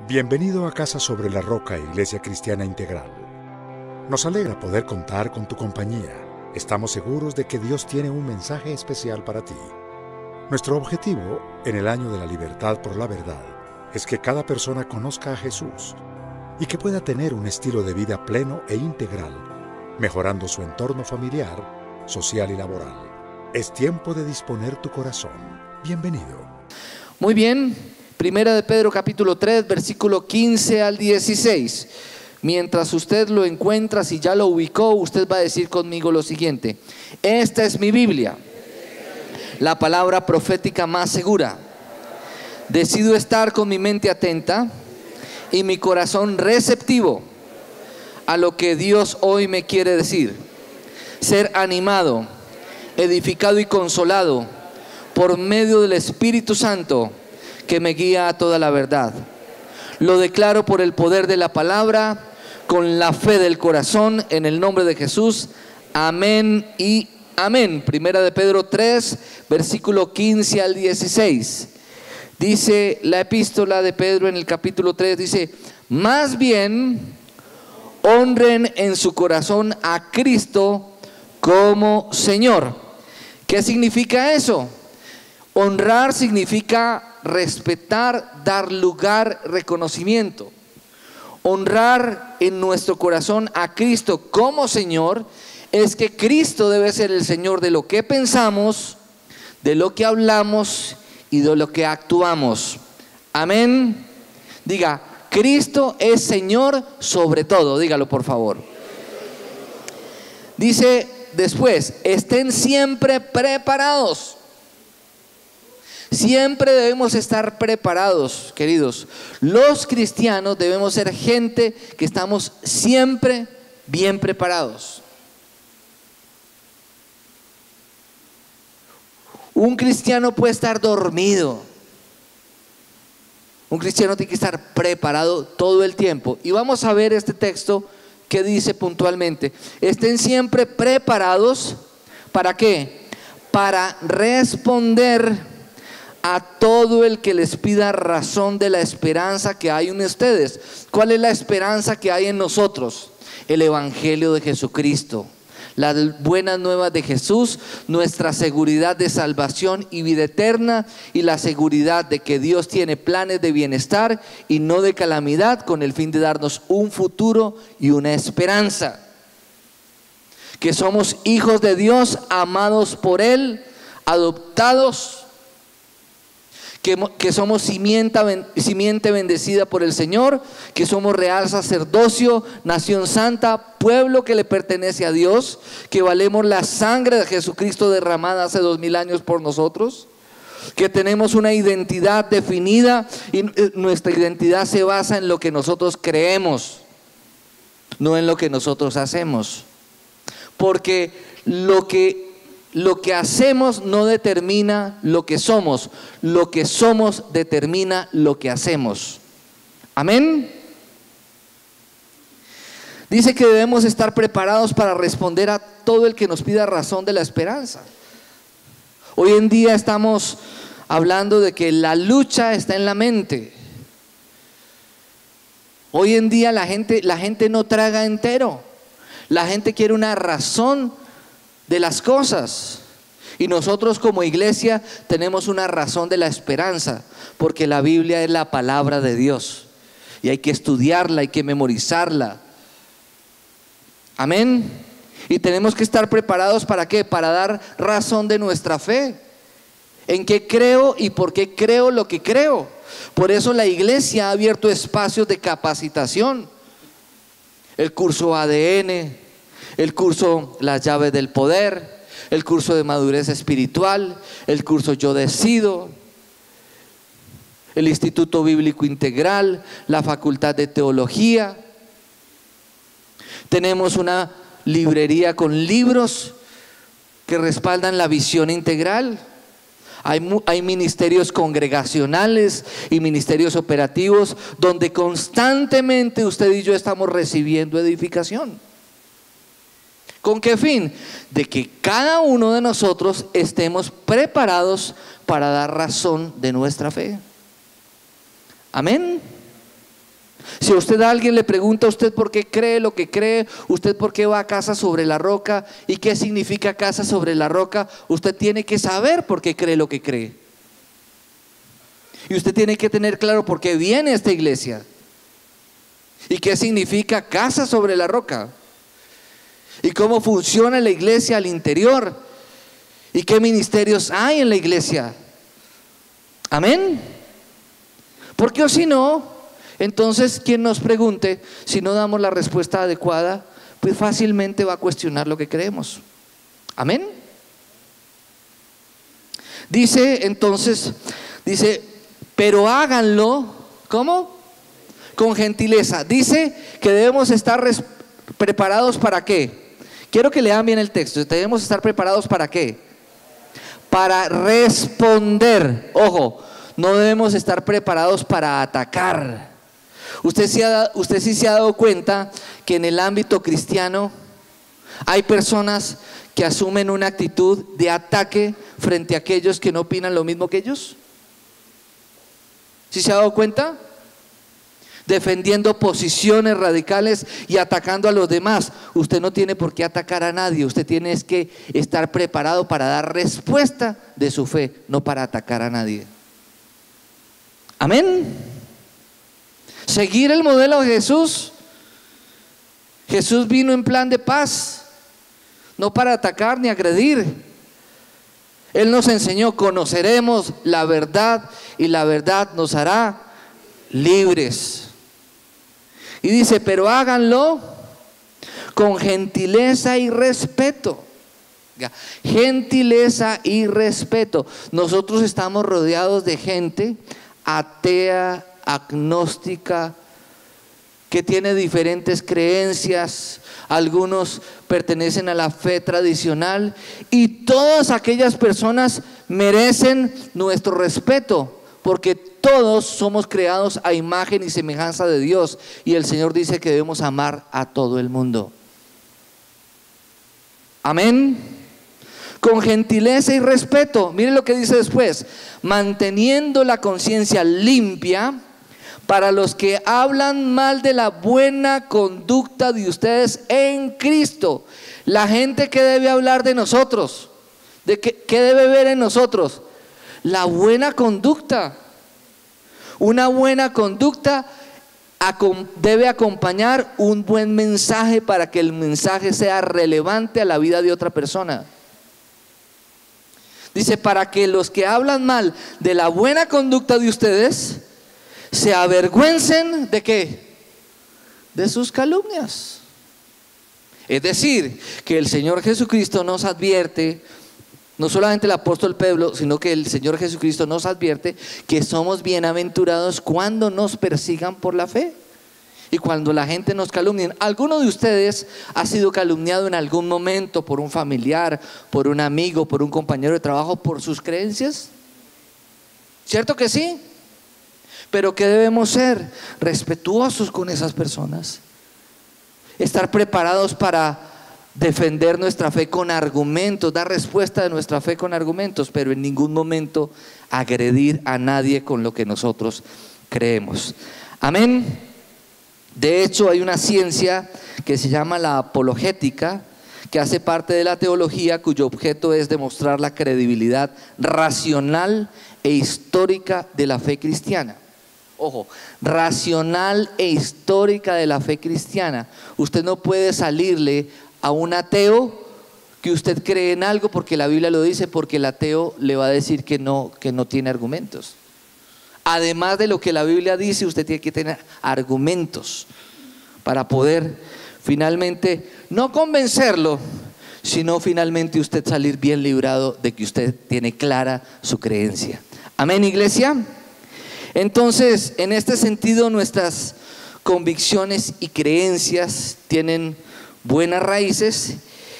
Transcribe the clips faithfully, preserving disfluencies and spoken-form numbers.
Bienvenido a Casa sobre la Roca, Iglesia Cristiana Integral. Nos alegra poder contar con tu compañía. Estamos seguros de que Dios tiene un mensaje especial para ti. Nuestro objetivo, en el año de la libertad por la verdad, es que cada persona conozca a Jesús y que pueda tener un estilo de vida pleno e integral, mejorando su entorno familiar, social y laboral. Es tiempo de disponer tu corazón. Bienvenido. Muy bien, Primera de Pedro capítulo tres, versículo quince al dieciséis. Mientras usted lo encuentra, si ya lo ubicó, usted va a decir conmigo lo siguiente: esta es mi Biblia, la palabra profética más segura. Decido estar con mi mente atenta y mi corazón receptivo a lo que Dios hoy me quiere decir. Ser animado, edificado y consolado por medio del Espíritu Santo que me guía a toda la verdad. Lo declaro por el poder de la palabra, con la fe del corazón, en el nombre de Jesús. Amén y amén. Primera de Pedro tres, versículo quince al dieciséis. Dice la epístola de Pedro en el capítulo tres, dice: más bien honren en su corazón a Cristo como Señor. ¿Qué significa eso? Honrar significa respetar, dar lugar, reconocimiento. Honrar en nuestro corazón a Cristo como Señor es que Cristo debe ser el Señor de lo que pensamos, de lo que hablamos y de lo que actuamos. Amén. Diga: Cristo es Señor sobre todo. Dígalo, por favor. Dice después: estén siempre preparados. Siempre debemos estar preparados, queridos. Los cristianos debemos ser gente que estamos siempre bien preparados. Un cristiano puede estar dormido. Un cristiano tiene que estar preparado todo el tiempo. Y vamos a ver este texto que dice puntualmente: estén siempre preparados. ¿Para qué? Para responder a todo el que les pida razón de la esperanza que hay en ustedes. ¿Cuál es la esperanza que hay en nosotros? El Evangelio de Jesucristo, las buenas nuevas de Jesús, nuestra seguridad de salvación y vida eterna, y la seguridad de que Dios tiene planes de bienestar y no de calamidad, con el fin de darnos un futuro y una esperanza. Que somos hijos de Dios, amados por Él, adoptados, Que, que somos simiente, simiente bendecida por el Señor, que somos real sacerdocio, nación santa, pueblo que le pertenece a Dios, que valemos la sangre de Jesucristo derramada hace dos mil años por nosotros, que tenemos una identidad definida y nuestra identidad se basa en lo que nosotros creemos, no en lo que nosotros hacemos, porque lo que Lo que hacemos no determina lo que somos, lo que somos determina lo que hacemos. Amén. Dice que debemos estar preparados para responder a todo el que nos pida razón de la esperanza. Hoy en día estamos hablando de que la lucha está en la mente. Hoy en día la gente, la gente no traga entero. La gente quiere una razón de las cosas, y nosotros como iglesia tenemos una razón de la esperanza, porque la Biblia es la palabra de Dios y hay que estudiarla, hay que memorizarla. Amén. Y tenemos que estar preparados ¿para qué? Para dar razón de nuestra fe, en qué creo y por qué creo lo que creo. Por eso la iglesia ha abierto espacios de capacitación, el curso A D N, el curso Las llaves del poder, el curso de madurez espiritual, el curso Yo decido, el Instituto Bíblico Integral, la Facultad de Teología. Tenemos una librería con libros que respaldan la visión integral. Hay, hay ministerios congregacionales y ministerios operativos donde constantemente usted y yo estamos recibiendo edificación. ¿Con qué fin? De que cada uno de nosotros estemos preparados para dar razón de nuestra fe. Amén. Si a usted a alguien le pregunta, ¿usted por qué cree lo que cree? ¿Usted por qué va a casa sobre la roca? ¿Y qué significa casa sobre la roca? Usted tiene que saber por qué cree lo que cree. Y usted tiene que tener claro por qué viene a esta iglesia. ¿Y qué significa casa sobre la roca? ¿Y cómo funciona la iglesia al interior? ¿Y qué ministerios hay en la iglesia? Amén. Porque o si no, entonces quien nos pregunte, si no damos la respuesta adecuada, pues fácilmente va a cuestionar lo que creemos. Amén. Dice entonces, dice, pero háganlo, ¿cómo? Con gentileza. Dice que debemos estar preparados ¿para qué? Quiero que lean bien el texto. Debemos estar preparados ¿para qué? Para responder. Ojo, no debemos estar preparados para atacar. Usted sí, ha, usted sí se ha dado cuenta que en el ámbito cristiano hay personas que asumen una actitud de ataque frente a aquellos que no opinan lo mismo que ellos. ¿Sí se ha dado cuenta? Defendiendo posiciones radicales y atacando a los demás. Usted no tiene por qué atacar a nadie. Usted tiene es que estar preparado para dar respuesta de su fe, no para atacar a nadie. Amén. Seguir el modelo de Jesús. Jesús vino en plan de paz, no para atacar ni agredir. Él nos enseñó: conoceremos la verdad y la verdad nos hará libres. Y dice, pero háganlo con gentileza y respeto. Gentileza y respeto. Nosotros estamos rodeados de gente atea, agnóstica, que tiene diferentes creencias. Algunos pertenecen a la fe tradicional y todas aquellas personas merecen nuestro respeto, porque todos somos creados a imagen y semejanza de Dios, y el Señor dice que debemos amar a todo el mundo. Amén. Con gentileza y respeto. Miren lo que dice después: manteniendo la conciencia limpia para los que hablan mal de la buena conducta de ustedes en Cristo. La gente que debe hablar de nosotros, de que, que debe ver en nosotros la buena conducta. Una buena conducta debe acompañar un buen mensaje para que el mensaje sea relevante a la vida de otra persona. Dice, para que los que hablan mal de la buena conducta de ustedes se avergüencen ¿de qué? De sus calumnias. Es decir, que el Señor Jesucristo nos advierte, no solamente el apóstol Pedro, sino que el Señor Jesucristo nos advierte que somos bienaventurados cuando nos persigan por la fe y cuando la gente nos calumnia. ¿Alguno de ustedes ha sido calumniado en algún momento por un familiar, por un amigo, por un compañero de trabajo, por sus creencias? ¿Cierto que sí? Pero ¿qué debemos ser? Respetuosos con esas personas. Estar preparados para defender nuestra fe con argumentos, dar respuesta de nuestra fe con argumentos, pero en ningún momento agredir a nadie con lo que nosotros creemos. Amén. De hecho, hay una ciencia que se llama la apologética, que hace parte de la teología, cuyo objeto es demostrar la credibilidad racional e histórica de la fe cristiana. Ojo, racional e histórica de la fe cristiana. Usted no puede salirle a un ateo que usted cree en algo porque la Biblia lo dice, porque el ateo le va a decir que no, que no tiene argumentos. Además de lo que la Biblia dice, usted tiene que tener argumentos para poder finalmente no convencerlo, sino finalmente usted salir bien librado de que usted tiene clara su creencia. Amén, iglesia. Entonces, en este sentido, nuestras convicciones y creencias tienen buenas raíces.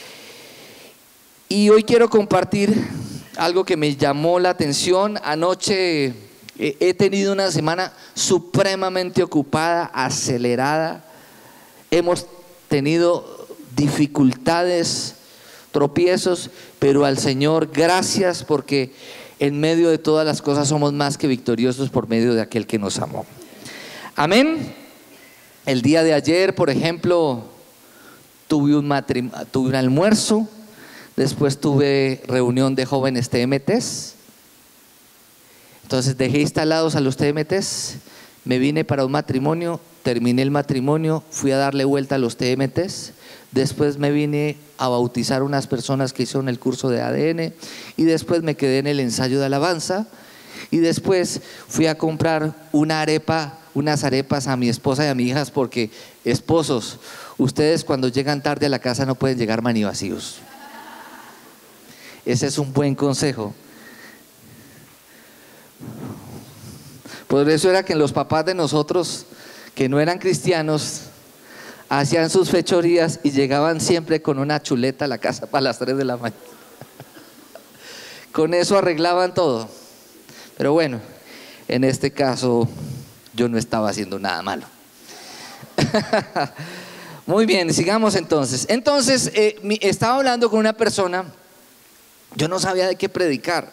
Y hoy quiero compartir algo que me llamó la atención. Anoche he tenido una semana supremamente ocupada, acelerada. Hemos tenido dificultades, tropiezos, pero al Señor gracias, porque en medio de todas las cosas somos más que victoriosos por medio de aquel que nos amó. Amén. El día de ayer, por ejemplo, tuve un, matrim- tuve un almuerzo, después tuve reunión de jóvenes T M Ts. Entonces dejé instalados a los T M Ts, me vine para un matrimonio, terminé el matrimonio, fui a darle vuelta a los T M Ts, después me vine a bautizar unas personas que hicieron el curso de A D N y después me quedé en el ensayo de alabanza y después fui a comprar una arepa, unas arepas a mi esposa y a mis hijas porque, esposos, ustedes cuando llegan tarde a la casa no pueden llegar manivacíos. Ese es un buen consejo. Por eso era que los papás de nosotros, que no eran cristianos, hacían sus fechorías y llegaban siempre con una chuleta a la casa para las tres de la mañana. Con eso arreglaban todo. Pero bueno, en este caso yo no estaba haciendo nada malo. Muy bien, sigamos entonces. Entonces, eh, mi, estaba hablando con una persona, yo no sabía de qué predicar.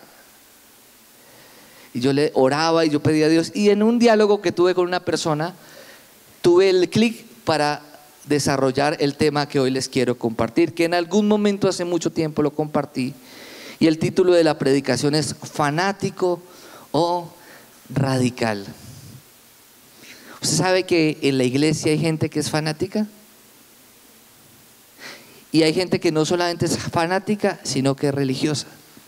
Y yo le oraba y yo pedía a Dios. Y en un diálogo que tuve con una persona, tuve el clic para desarrollar el tema que hoy les quiero compartir, que en algún momento hace mucho tiempo lo compartí. Y el título de la predicación es fanático o radical. ¿Usted sabe que en la iglesia hay gente que es fanática? Y hay gente que no solamente es fanática, sino que es religiosa.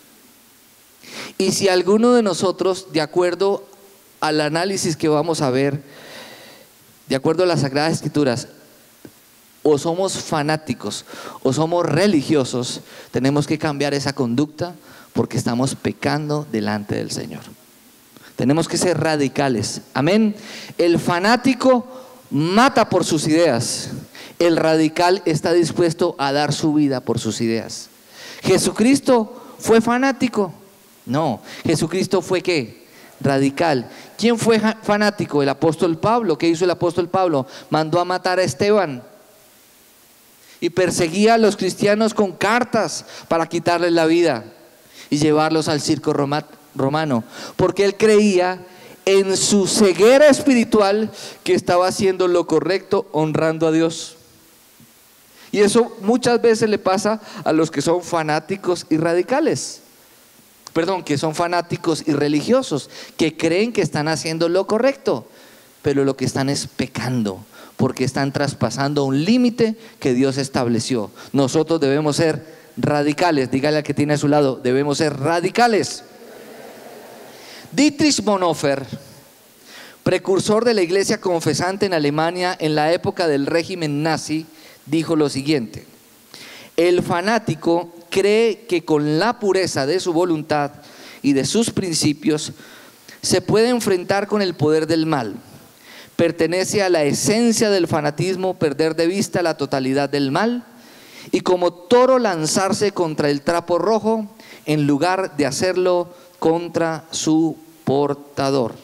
Y si alguno de nosotros, de acuerdo al análisis que vamos a ver, de acuerdo a las Sagradas Escrituras, o somos fanáticos o somos religiosos, tenemos que cambiar esa conducta porque estamos pecando delante del Señor. Tenemos que ser radicales. Amén. El fanático mata por sus ideas. El radical está dispuesto a dar su vida por sus ideas. ¿Jesucristo fue fanático? No. ¿Jesucristo fue qué? Radical. ¿Quién fue fanático? El apóstol Pablo. ¿Qué hizo el apóstol Pablo? Mandó a matar a Esteban y perseguía a los cristianos con cartas para quitarles la vida y llevarlos al circo romano, porque él creía en su ceguera espiritual que estaba haciendo lo correcto, honrando a Dios. Y eso muchas veces le pasa a los que son fanáticos y radicales. Perdón, que son fanáticos y religiosos, que creen que están haciendo lo correcto, pero lo que están es pecando, porque están traspasando un límite que Dios estableció. Nosotros debemos ser radicales. Dígale al que tiene a su lado, debemos ser radicales. Dietrich Bonhoeffer, precursor de la iglesia confesante en Alemania en la época del régimen nazi, dijo lo siguiente: el fanático cree que con la pureza de su voluntad y de sus principios se puede enfrentar con el poder del mal. Pertenece a la esencia del fanatismo perder de vista la totalidad del mal y como toro lanzarse contra el trapo rojo en lugar de hacerlo contra su portador.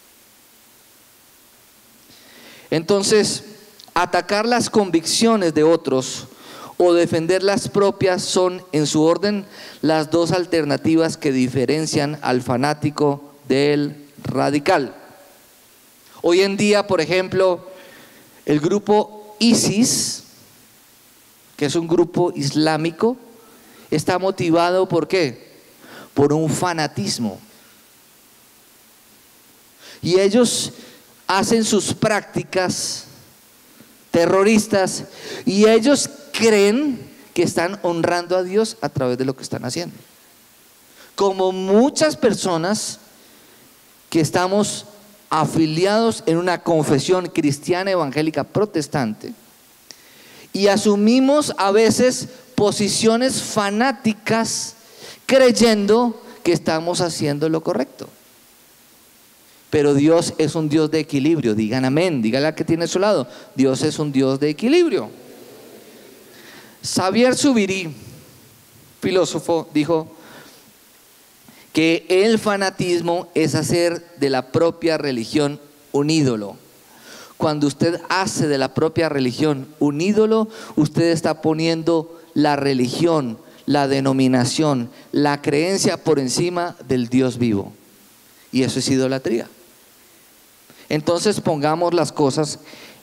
Entonces, atacar las convicciones de otros o defender las propias son, en su orden, las dos alternativas que diferencian al fanático del radical. Hoy en día, por ejemplo, el grupo ISIS, que es un grupo islámico, está motivado ¿por qué? Por un fanatismo. Y ellos hacen sus prácticas terroristas y ellos creen que están honrando a Dios a través de lo que están haciendo. Como muchas personas que estamos afiliados en una confesión cristiana evangélica protestante y asumimos a veces posiciones fanáticas creyendo que estamos haciendo lo correcto. Pero Dios es un Dios de equilibrio. Digan amén, dígale al que tiene a su lado, Dios es un Dios de equilibrio. Xavier Zubiri, filósofo, dijo que el fanatismo es hacer de la propia religión un ídolo. Cuando usted hace de la propia religión un ídolo, usted está poniendo la religión, la denominación, la creencia por encima del Dios vivo. Y eso es idolatría. Entonces pongamos las cosas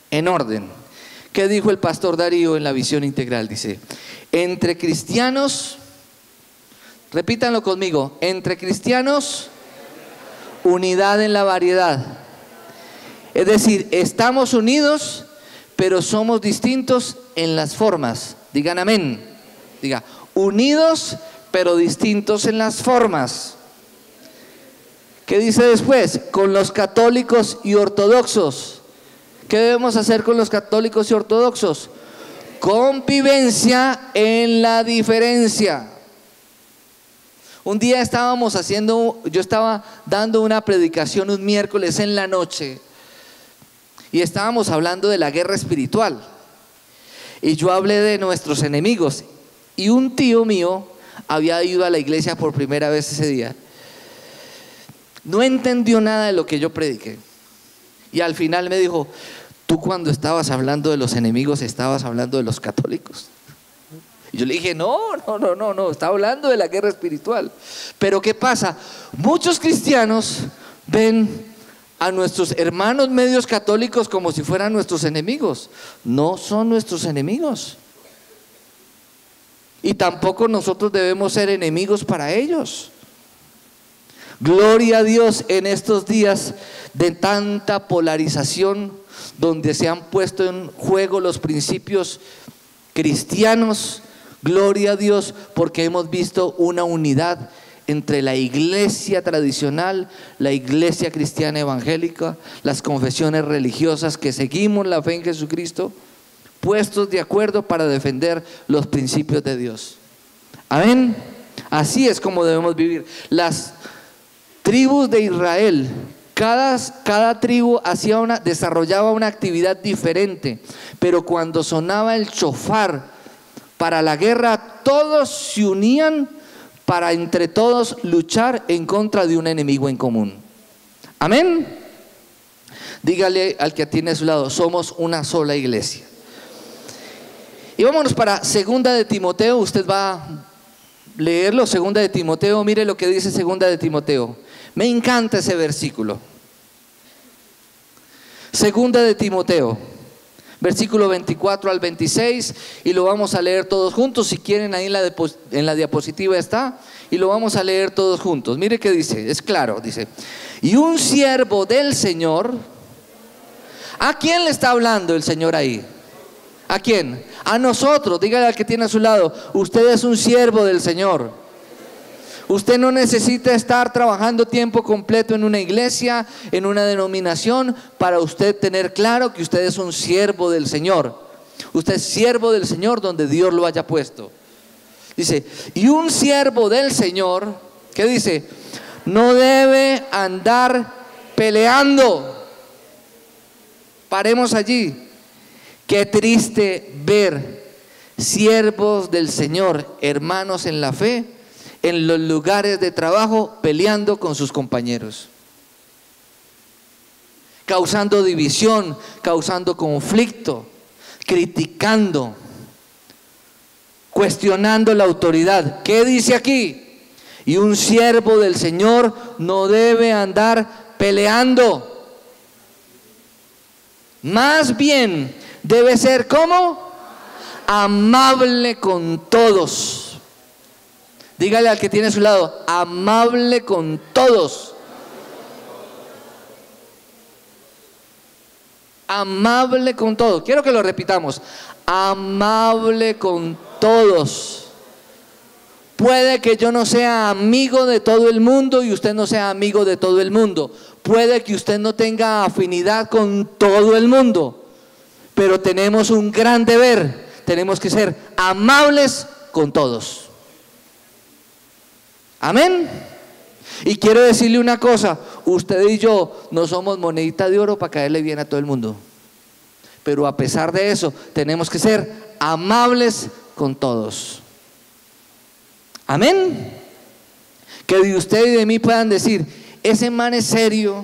en orden. ¿Qué dijo el pastor Darío en la visión integral? Dice, entre cristianos, repítanlo conmigo, entre cristianos, unidad en la variedad. Es decir, estamos unidos, pero somos distintos en las formas. Digan amén. Diga, unidos, pero distintos en las formas. ¿Qué dice después? Con los católicos y ortodoxos. ¿Qué debemos hacer con los católicos y ortodoxos? Convivencia en la diferencia. Un día estábamos haciendo, yo estaba dando una predicación un miércoles en la noche y estábamos hablando de la guerra espiritual. Y yo hablé de nuestros enemigos y un tío mío había ido a la iglesia por primera vez ese día. No entendió nada de lo que yo prediqué. Y al final me dijo, tú cuando estabas hablando de los enemigos estabas hablando de los católicos. Y yo le dije, no, no, no, no, no, está hablando de la guerra espiritual. Pero ¿qué pasa? Muchos cristianos ven a nuestros hermanos medios católicos como si fueran nuestros enemigos. No son nuestros enemigos. Y tampoco nosotros debemos ser enemigos para ellos. Gloria a Dios en estos días de tanta polarización, donde se han puesto en juego los principios cristianos. Gloria a Dios porque hemos visto una unidad entre la iglesia tradicional, la iglesia cristiana evangélica, las confesiones religiosas que seguimos la fe en Jesucristo, puestos de acuerdo para defender los principios de Dios. Amén. Así es como debemos vivir. Las tribus de Israel, cada, cada tribu hacía una, desarrollaba una actividad diferente, pero cuando sonaba el shofar para la guerra, todos se unían para entre todos luchar en contra de un enemigo en común. Amén. Dígale al que tiene a su lado, somos una sola iglesia. Y vámonos para segunda de Timoteo. Usted va a leerlo, segunda de Timoteo. Mire lo que dice segunda de Timoteo. Me encanta ese versículo. Segunda de Timoteo, versículo veinticuatro al veintiséis, y lo vamos a leer todos juntos. Si quieren, ahí en la, en la diapositiva está, y lo vamos a leer todos juntos. Mire qué dice, es claro, dice, y un siervo del Señor. ¿A quién le está hablando el Señor ahí? ¿A quién? A nosotros. Dígale al que tiene a su lado, usted es un siervo del Señor. Usted no necesita estar trabajando tiempo completo en una iglesia, en una denominación, para usted tener claro que usted es un siervo del Señor. Usted es siervo del Señor donde Dios lo haya puesto. Dice, y un siervo del Señor, ¿qué dice? No debe andar peleando. Paremos allí. Qué triste ver siervos del Señor, hermanos en la fe, en los lugares de trabajo peleando con sus compañeros, causando división, causando conflicto, criticando, cuestionando la autoridad. ¿Qué dice aquí? Y un siervo del Señor no debe andar peleando. Más bien debe ser ¿cómo? Amable con todos. Dígale al que tiene a su lado, amable con todos. Amable con todos. Quiero que lo repitamos. Amable con todos. Puede que yo no sea amigo de todo el mundo y usted no sea amigo de todo el mundo. Puede que usted no tenga afinidad con todo el mundo. Pero tenemos un gran deber. Tenemos que ser amables con todos. Amén. Y quiero decirle una cosa, usted y yo no somos monedita de oro para caerle bien a todo el mundo, pero a pesar de eso tenemos que ser amables con todos. Amén. Que de usted y de mí puedan decir, ese man es serio,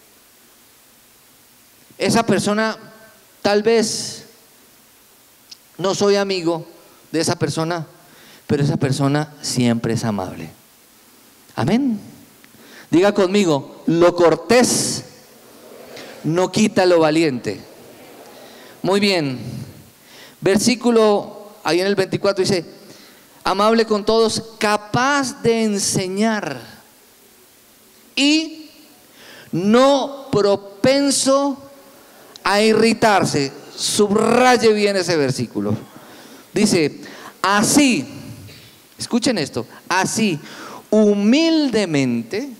esa persona tal vez no soy amigo de esa persona, pero esa persona siempre es amable. Amén. Diga conmigo, lo cortés no quita lo valiente. Muy bien. Versículo, ahí en el veinticuatro dice, amable con todos, capaz de enseñar y no propenso a irritarse. Subraye bien ese versículo. Dice, así, escuchen esto, así, humildemente,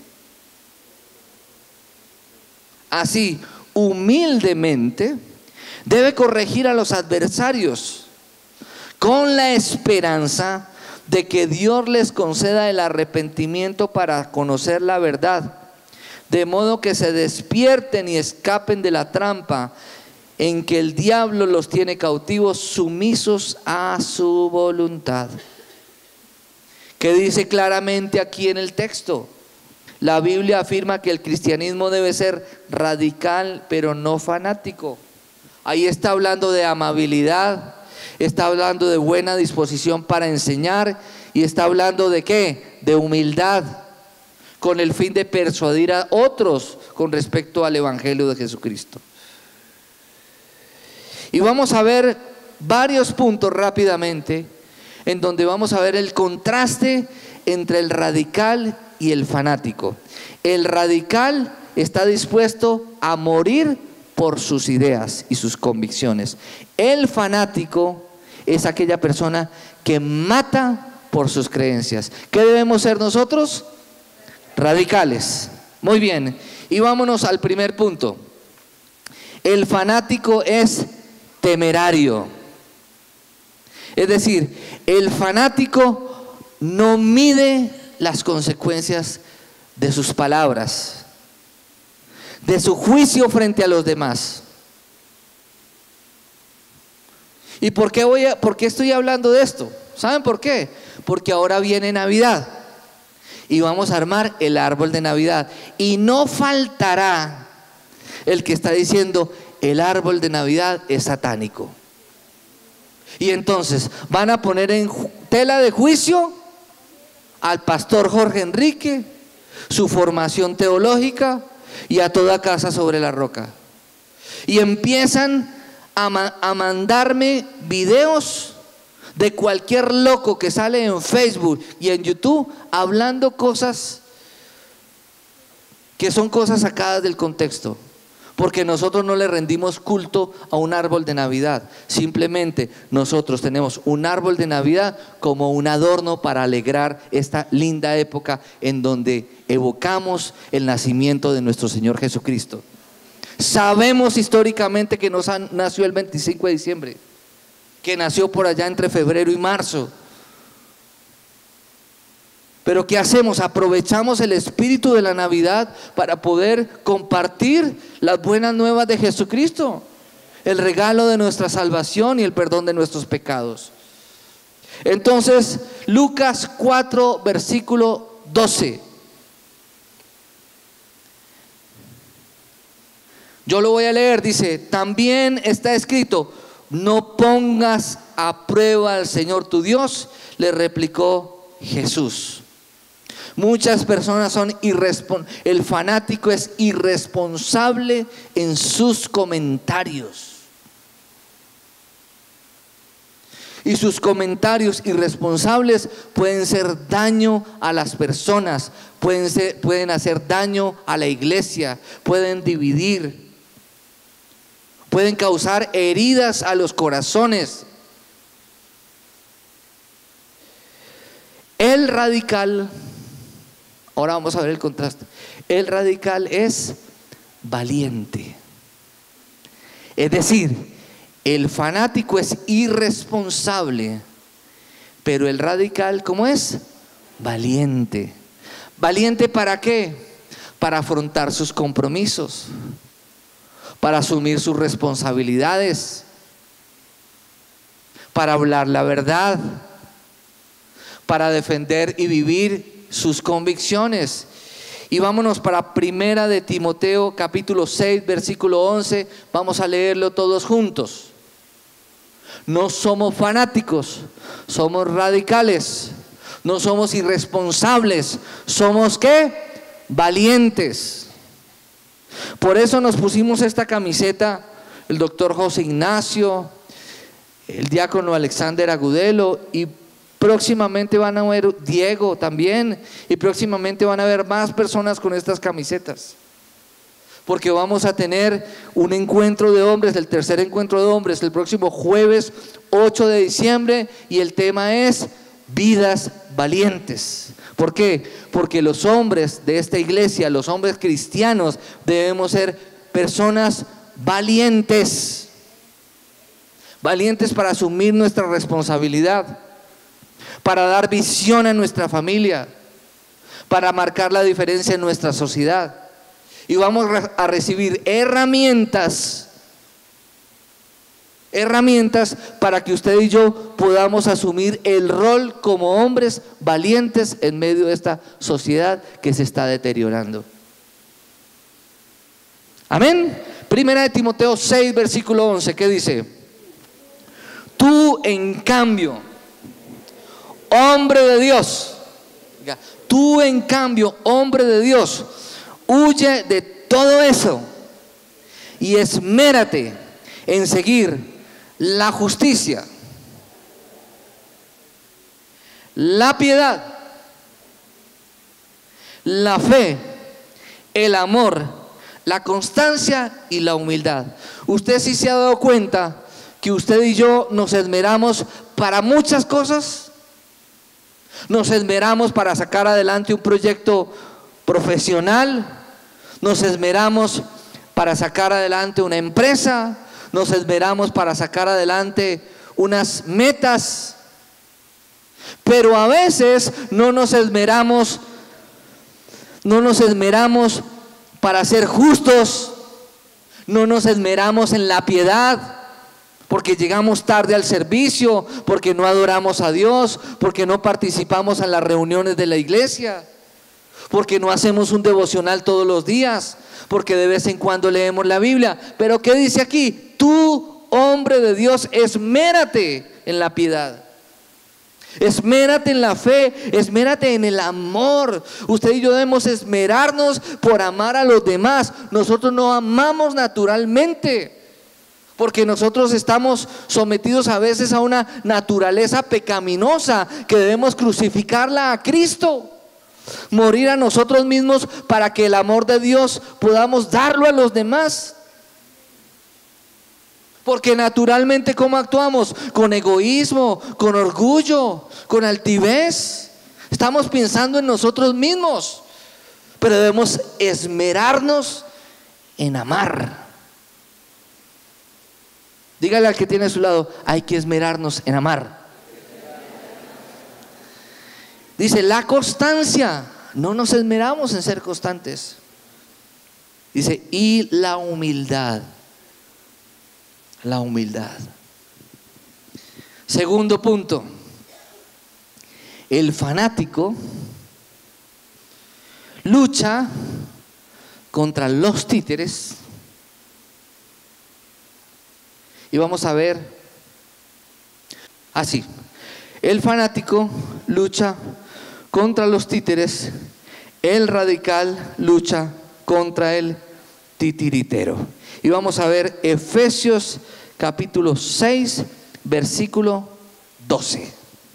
así, humildemente, debe corregir a los adversarios con la esperanza de que Dios les conceda el arrepentimiento para conocer la verdad, de modo que se despierten y escapen de la trampa en que el diablo los tiene cautivos, sumisos a su voluntad. ¿Qué dice claramente aquí en el texto? La Biblia afirma que el cristianismo debe ser radical, pero no fanático. Ahí está hablando de amabilidad, está hablando de buena disposición para enseñar y está hablando de ¿qué? De humildad, con el fin de persuadir a otros con respecto al Evangelio de Jesucristo. Y vamos a ver varios puntos rápidamente, en donde vamos a ver el contraste entre el radical y el fanático. El radical está dispuesto a morir por sus ideas y sus convicciones. El fanático es aquella persona que mata por sus creencias. ¿Qué debemos ser nosotros? Radicales. Muy bien, y vámonos al primer punto. El fanático es temerario. Es decir, el fanático no mide las consecuencias de sus palabras, de su juicio frente a los demás. ¿Y por qué, voy a, por qué estoy hablando de esto? ¿Saben por qué? Porque ahora viene Navidad y vamos a armar el árbol de Navidad. Y no faltará el que está diciendo el árbol de Navidad es satánico. Y entonces van a poner en tela de juicio al pastor Jorge Enrique, su formación teológica y a toda casa sobre la roca. Y empiezan a, ma a mandarme videos de cualquier loco que sale en Facebook y en YouTube hablando cosas que son cosas sacadas del contexto. Porque nosotros no le rendimos culto a un árbol de Navidad. Simplemente nosotros tenemos un árbol de Navidad como un adorno para alegrar esta linda época en donde evocamos el nacimiento de nuestro Señor Jesucristo. Sabemos históricamente que nos nació el veinticinco de diciembre, que nació por allá entre febrero y marzo. Pero ¿qué hacemos? Aprovechamos el espíritu de la Navidad para poder compartir las buenas nuevas de Jesucristo, el regalo de nuestra salvación y el perdón de nuestros pecados. Entonces, Lucas cuatro, versículo doce. Yo lo voy a leer, dice, también está escrito, no pongas a prueba al Señor tu Dios, le replicó Jesús. Muchas personas son irresponsables, el fanático es irresponsable en sus comentarios. Y sus comentarios irresponsables pueden ser daño a las personas, pueden, ser, pueden hacer daño a la iglesia, pueden dividir, pueden causar heridas a los corazones. El radical, ahora vamos a ver el contraste. El radical es valiente. Es decir, el fanático es irresponsable, pero el radical, ¿cómo es? Valiente. ¿Valiente para qué? Para afrontar sus compromisos, para asumir sus responsabilidades, para hablar la verdad, para defender y vivir sus convicciones. Y vámonos para Primera de Timoteo capítulo seis versículo once. Vamos a leerlo todos juntos. No somos fanáticos, somos radicales. No somos irresponsables, somos ¿qué? Valientes. Por eso nos pusimos esta camiseta el doctor José Ignacio, el diácono Alexander Agudelo, y próximamente van a ver Diego también, y próximamente van a ver más personas con estas camisetas, porque vamos a tener un encuentro de hombres, el tercer encuentro de hombres, el próximo jueves ocho de diciembre, y el tema es vidas valientes. ¿Por qué? Porque los hombres de esta iglesia, los hombres cristianos, debemos ser personas valientes, valientes para asumir nuestra responsabilidad, para dar visión a nuestra familia, para marcar la diferencia en nuestra sociedad. Y vamos a recibir herramientas, herramientas para que usted y yo podamos asumir el rol como hombres valientes en medio de esta sociedad que se está deteriorando. Amén. Primera de Timoteo seis, versículo once, ¿qué dice? Tú, en cambio, hombre de Dios, tú en cambio, hombre de Dios, huye de todo eso y esmérate en seguir la justicia, la piedad, la fe, el amor, la constancia y la humildad. Usted sí se ha dado cuenta que usted y yo nos esmeramos para muchas cosas. Nos esmeramos para sacar adelante un proyecto profesional, nos esmeramos para sacar adelante una empresa, nos esmeramos para sacar adelante unas metas, pero a veces no nos esmeramos, no nos esmeramos para ser justos, no nos esmeramos en la piedad, porque llegamos tarde al servicio, porque no adoramos a Dios, porque no participamos en las reuniones de la iglesia, porque no hacemos un devocional todos los días, porque de vez en cuando leemos la Biblia. Pero ¿qué dice aquí? Tú, hombre de Dios, esmérate en la piedad, esmérate en la fe, esmérate en el amor. Usted y yo debemos esmerarnos por amar a los demás. Nosotros no amamos naturalmente, porque nosotros estamos sometidos a veces a una naturaleza pecaminosa que debemos crucificarla a Cristo, morir a nosotros mismos para que el amor de Dios podamos darlo a los demás. Porque naturalmente, ¿cómo actuamos? Con egoísmo, con orgullo, con altivez. Estamos pensando en nosotros mismos, pero debemos esmerarnos en amar. Dígale al que tiene a su lado, hay que esmerarnos en amar. Dice, la constancia, no nos esmeramos en ser constantes. Dice, y la humildad, la humildad. Segundo punto, el fanático lucha contra los títeres. Y vamos a ver así, el fanático lucha contra los títeres, el radical lucha contra el titiritero. Y vamos a ver Efesios capítulo seis, versículo doce.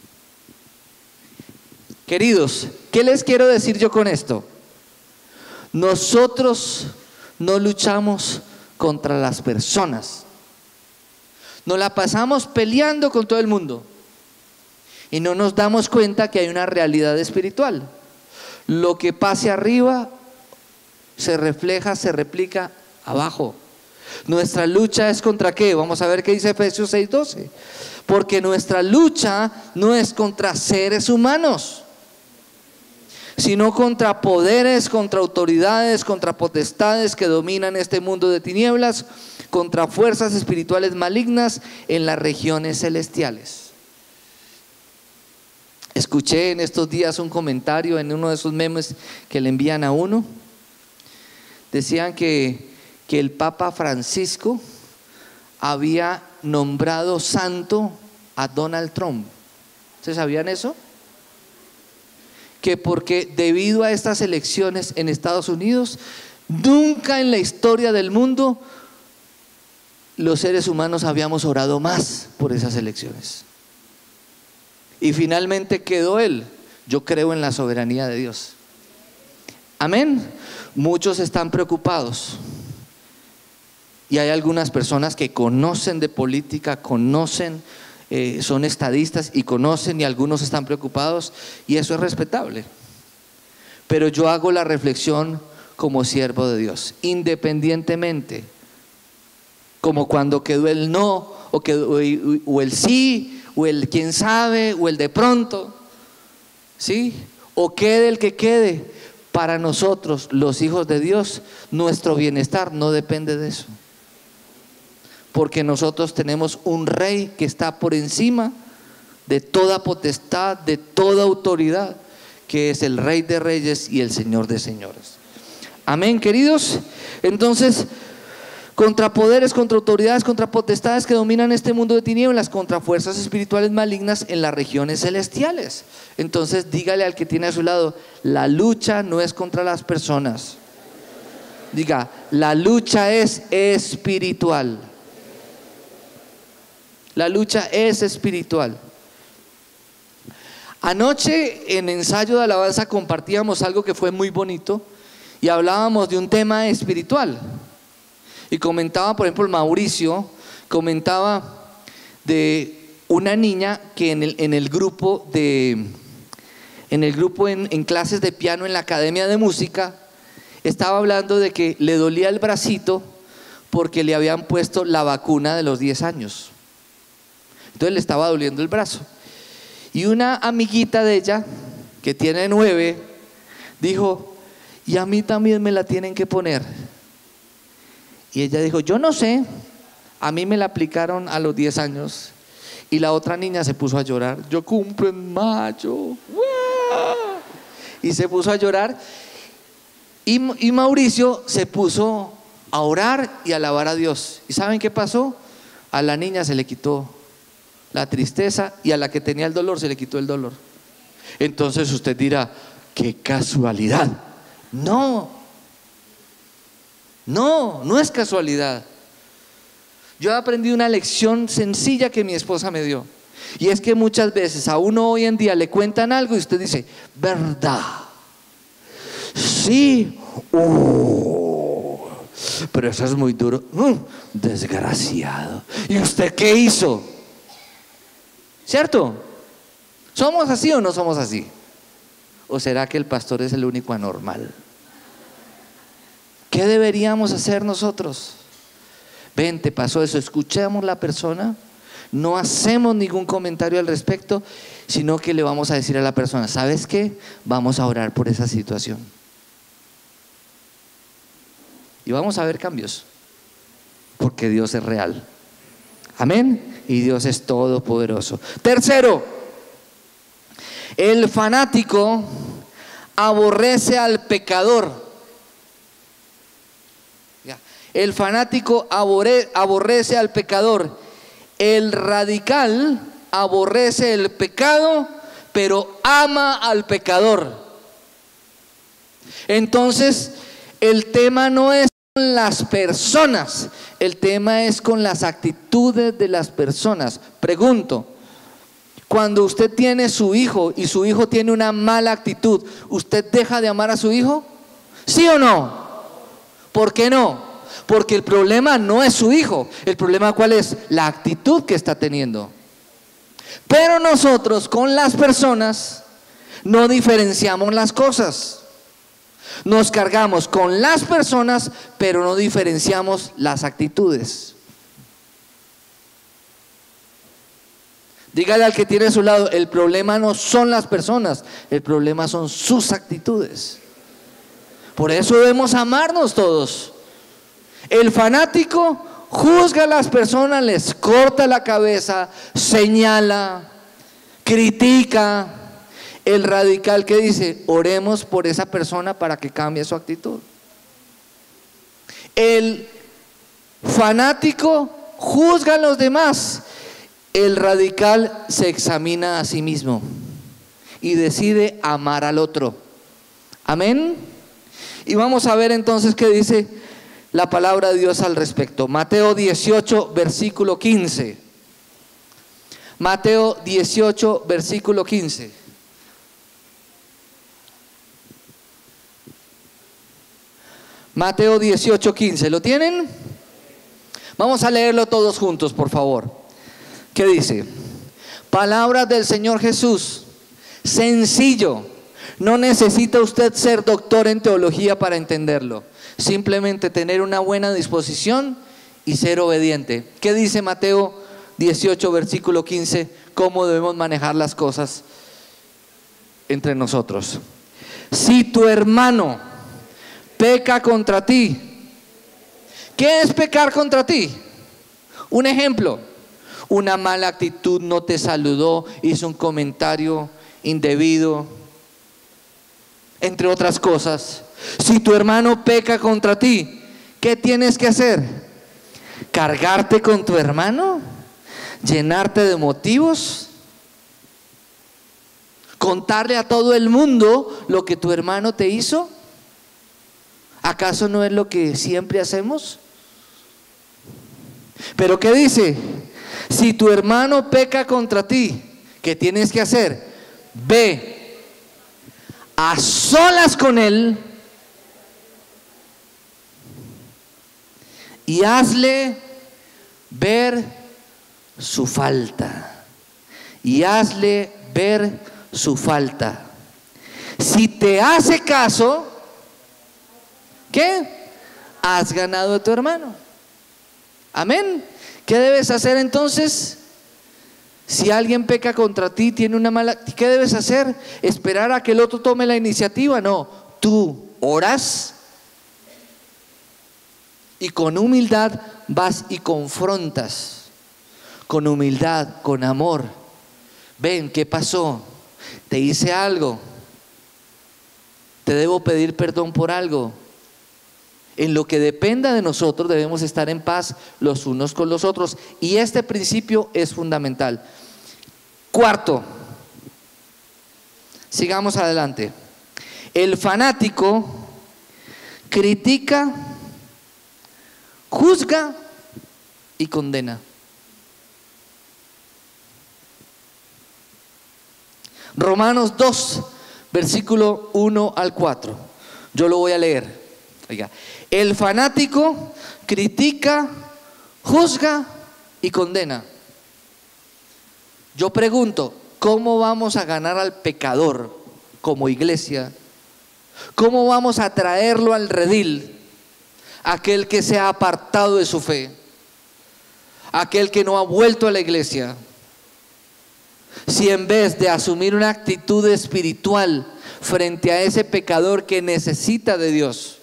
Queridos, ¿qué les quiero decir yo con esto? Nosotros no luchamos contra las personas. Nos la pasamos peleando con todo el mundo y no nos damos cuenta que hay una realidad espiritual. Lo que pase arriba se refleja, se replica abajo. Nuestra lucha es contra ¿qué? Vamos a ver qué dice Efesios seis doce. Porque nuestra lucha no es contra seres humanos, sino contra poderes, contra autoridades, contra potestades que dominan este mundo de tinieblas, contra fuerzas espirituales malignas en las regiones celestiales. Escuché en estos días un comentario en uno de esos memes que le envían a uno. Decían que, que el Papa Francisco había nombrado santo a Donald Trump. ¿Ustedes sabían eso? Que porque debido a estas elecciones en Estados Unidos, nunca en la historia del mundo los seres humanos habíamos orado más por esas elecciones. Y finalmente quedó él. Yo creo en la soberanía de Dios. Amén. Muchos están preocupados. Y hay algunas personas que conocen de política, conocen, eh, son estadistas y conocen, y algunos están preocupados, y eso es respetable. Pero yo hago la reflexión como siervo de Dios, independientemente, como cuando quedó el no, o, quedó, o el sí, o el quién sabe, o el de pronto, ¿sí? O quede el que quede. Para nosotros, los hijos de Dios, nuestro bienestar no depende de eso. Porque nosotros tenemos un rey que está por encima de toda potestad, de toda autoridad, que es el Rey de Reyes y el Señor de Señores. Amén, queridos. Entonces, contra poderes, contra autoridades, contra potestades que dominan este mundo de tinieblas, contra fuerzas espirituales malignas en las regiones celestiales. Entonces, dígale al que tiene a su lado: la lucha no es contra las personas. Diga: la lucha es espiritual. La lucha es espiritual. Anoche en ensayo de alabanza compartíamos algo que fue muy bonito y hablábamos de un tema espiritual. Y comentaba, por ejemplo, Mauricio comentaba de una niña que en el, en el grupo de en el grupo en, en clases de piano en la academia de música estaba hablando de que le dolía el bracito porque le habían puesto la vacuna de los diez años. Entonces le estaba doliendo el brazo. Y una amiguita de ella, que tiene nueve, dijo: y a mí también me la tienen que poner. Y ella dijo: yo no sé, a mí me la aplicaron a los diez años. Y la otra niña se puso a llorar: yo cumplo en mayo. Y se puso a llorar. Y, y Mauricio se puso a orar y a alabar a Dios. ¿Y saben qué pasó? A la niña se le quitó la tristeza y a la que tenía el dolor se le quitó el dolor. Entonces usted dirá: qué casualidad. No, no, no es casualidad. Yo he aprendido una lección sencilla que mi esposa me dio, y es que muchas veces a uno hoy en día le cuentan algo y usted dice: ¿verdad? Sí. Oh, pero eso es muy duro. uh, Desgraciado. ¿Y usted qué hizo? ¿Cierto? ¿Somos así o no somos así? ¿O será que el pastor es el único anormal? ¿Qué deberíamos hacer nosotros? Ven, te pasó eso, escuchamos la persona, no hacemos ningún comentario al respecto, sino que le vamos a decir a la persona: ¿sabes qué? Vamos a orar por esa situación. Y vamos a ver cambios, porque Dios es real. Amén. Y Dios es todopoderoso. Tercero, el fanático aborrece al pecador. El fanático aborre, aborrece al pecador. El radical aborrece el pecado, pero ama al pecador. Entonces, el tema no es con las personas, el tema es con las actitudes de las personas. Pregunto: cuando usted tiene su hijo y su hijo tiene una mala actitud, ¿usted deja de amar a su hijo? ¿Sí o no? ¿Por qué no? Porque el problema no es su hijo. ¿El problema cuál es? La actitud que está teniendo. Pero nosotros con las personas no diferenciamos las cosas. Nos cargamos con las personas, pero no diferenciamos las actitudes. Dígale al que tiene a su lado: el problema no son las personas, el problema son sus actitudes. Por eso debemos amarnos todos. El fanático juzga a las personas, les corta la cabeza, señala, critica. El radical, que dice: oremos por esa persona para que cambie su actitud. El fanático juzga a los demás. El radical se examina a sí mismo y decide amar al otro. Amén. Y vamos a ver entonces qué dice la palabra de Dios al respecto. Mateo dieciocho, versículo quince. Mateo dieciocho, versículo quince. Mateo dieciocho, quince. ¿Lo tienen? Vamos a leerlo todos juntos, por favor. ¿Qué dice? Palabras del Señor Jesús. Sencillo. No necesita usted ser doctor en teología para entenderlo. Simplemente tener una buena disposición y ser obediente. ¿Qué dice Mateo dieciocho, versículo quince? ¿Cómo debemos manejar las cosas entre nosotros? Si tu hermano peca contra ti, ¿qué es pecar contra ti? Un ejemplo: una mala actitud, no te saludó, hizo un comentario indebido, entre otras cosas. Si tu hermano peca contra ti, ¿qué tienes que hacer? ¿Cargarte con tu hermano? ¿Llenarte de motivos? ¿Contarle a todo el mundo lo que tu hermano te hizo? ¿Acaso no es lo que siempre hacemos? Pero ¿qué dice? Si tu hermano peca contra ti, ¿qué tienes que hacer? Ve a solas con él y hazle ver su falta. Y hazle ver su falta. Si te hace caso, ¿qué? Has ganado a tu hermano. Amén. ¿Qué debes hacer entonces? Si alguien peca contra ti, tiene una mala, ¿qué debes hacer? ¿Esperar a que el otro tome la iniciativa? No, tú oras y con humildad vas y confrontas. Con humildad, con amor. Ven, ¿qué pasó? Te hice algo. Te debo pedir perdón por algo. En lo que dependa de nosotros debemos estar en paz los unos con los otros. Y este principio es fundamental. Cuarto, sigamos adelante. El fanático critica, juzga y condena. Romanos dos, versículo uno al cuatro. Yo lo voy a leer. Oiga, el fanático critica, juzga y condena. Yo pregunto, ¿cómo vamos a ganar al pecador como iglesia? ¿Cómo vamos a traerlo al redil? Aquel que se ha apartado de su fe, aquel que no ha vuelto a la iglesia. Si en vez de asumir una actitud espiritual frente a ese pecador que necesita de Dios,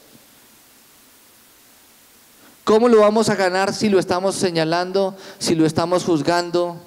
¿cómo lo vamos a ganar si lo estamos señalando, si lo estamos juzgando,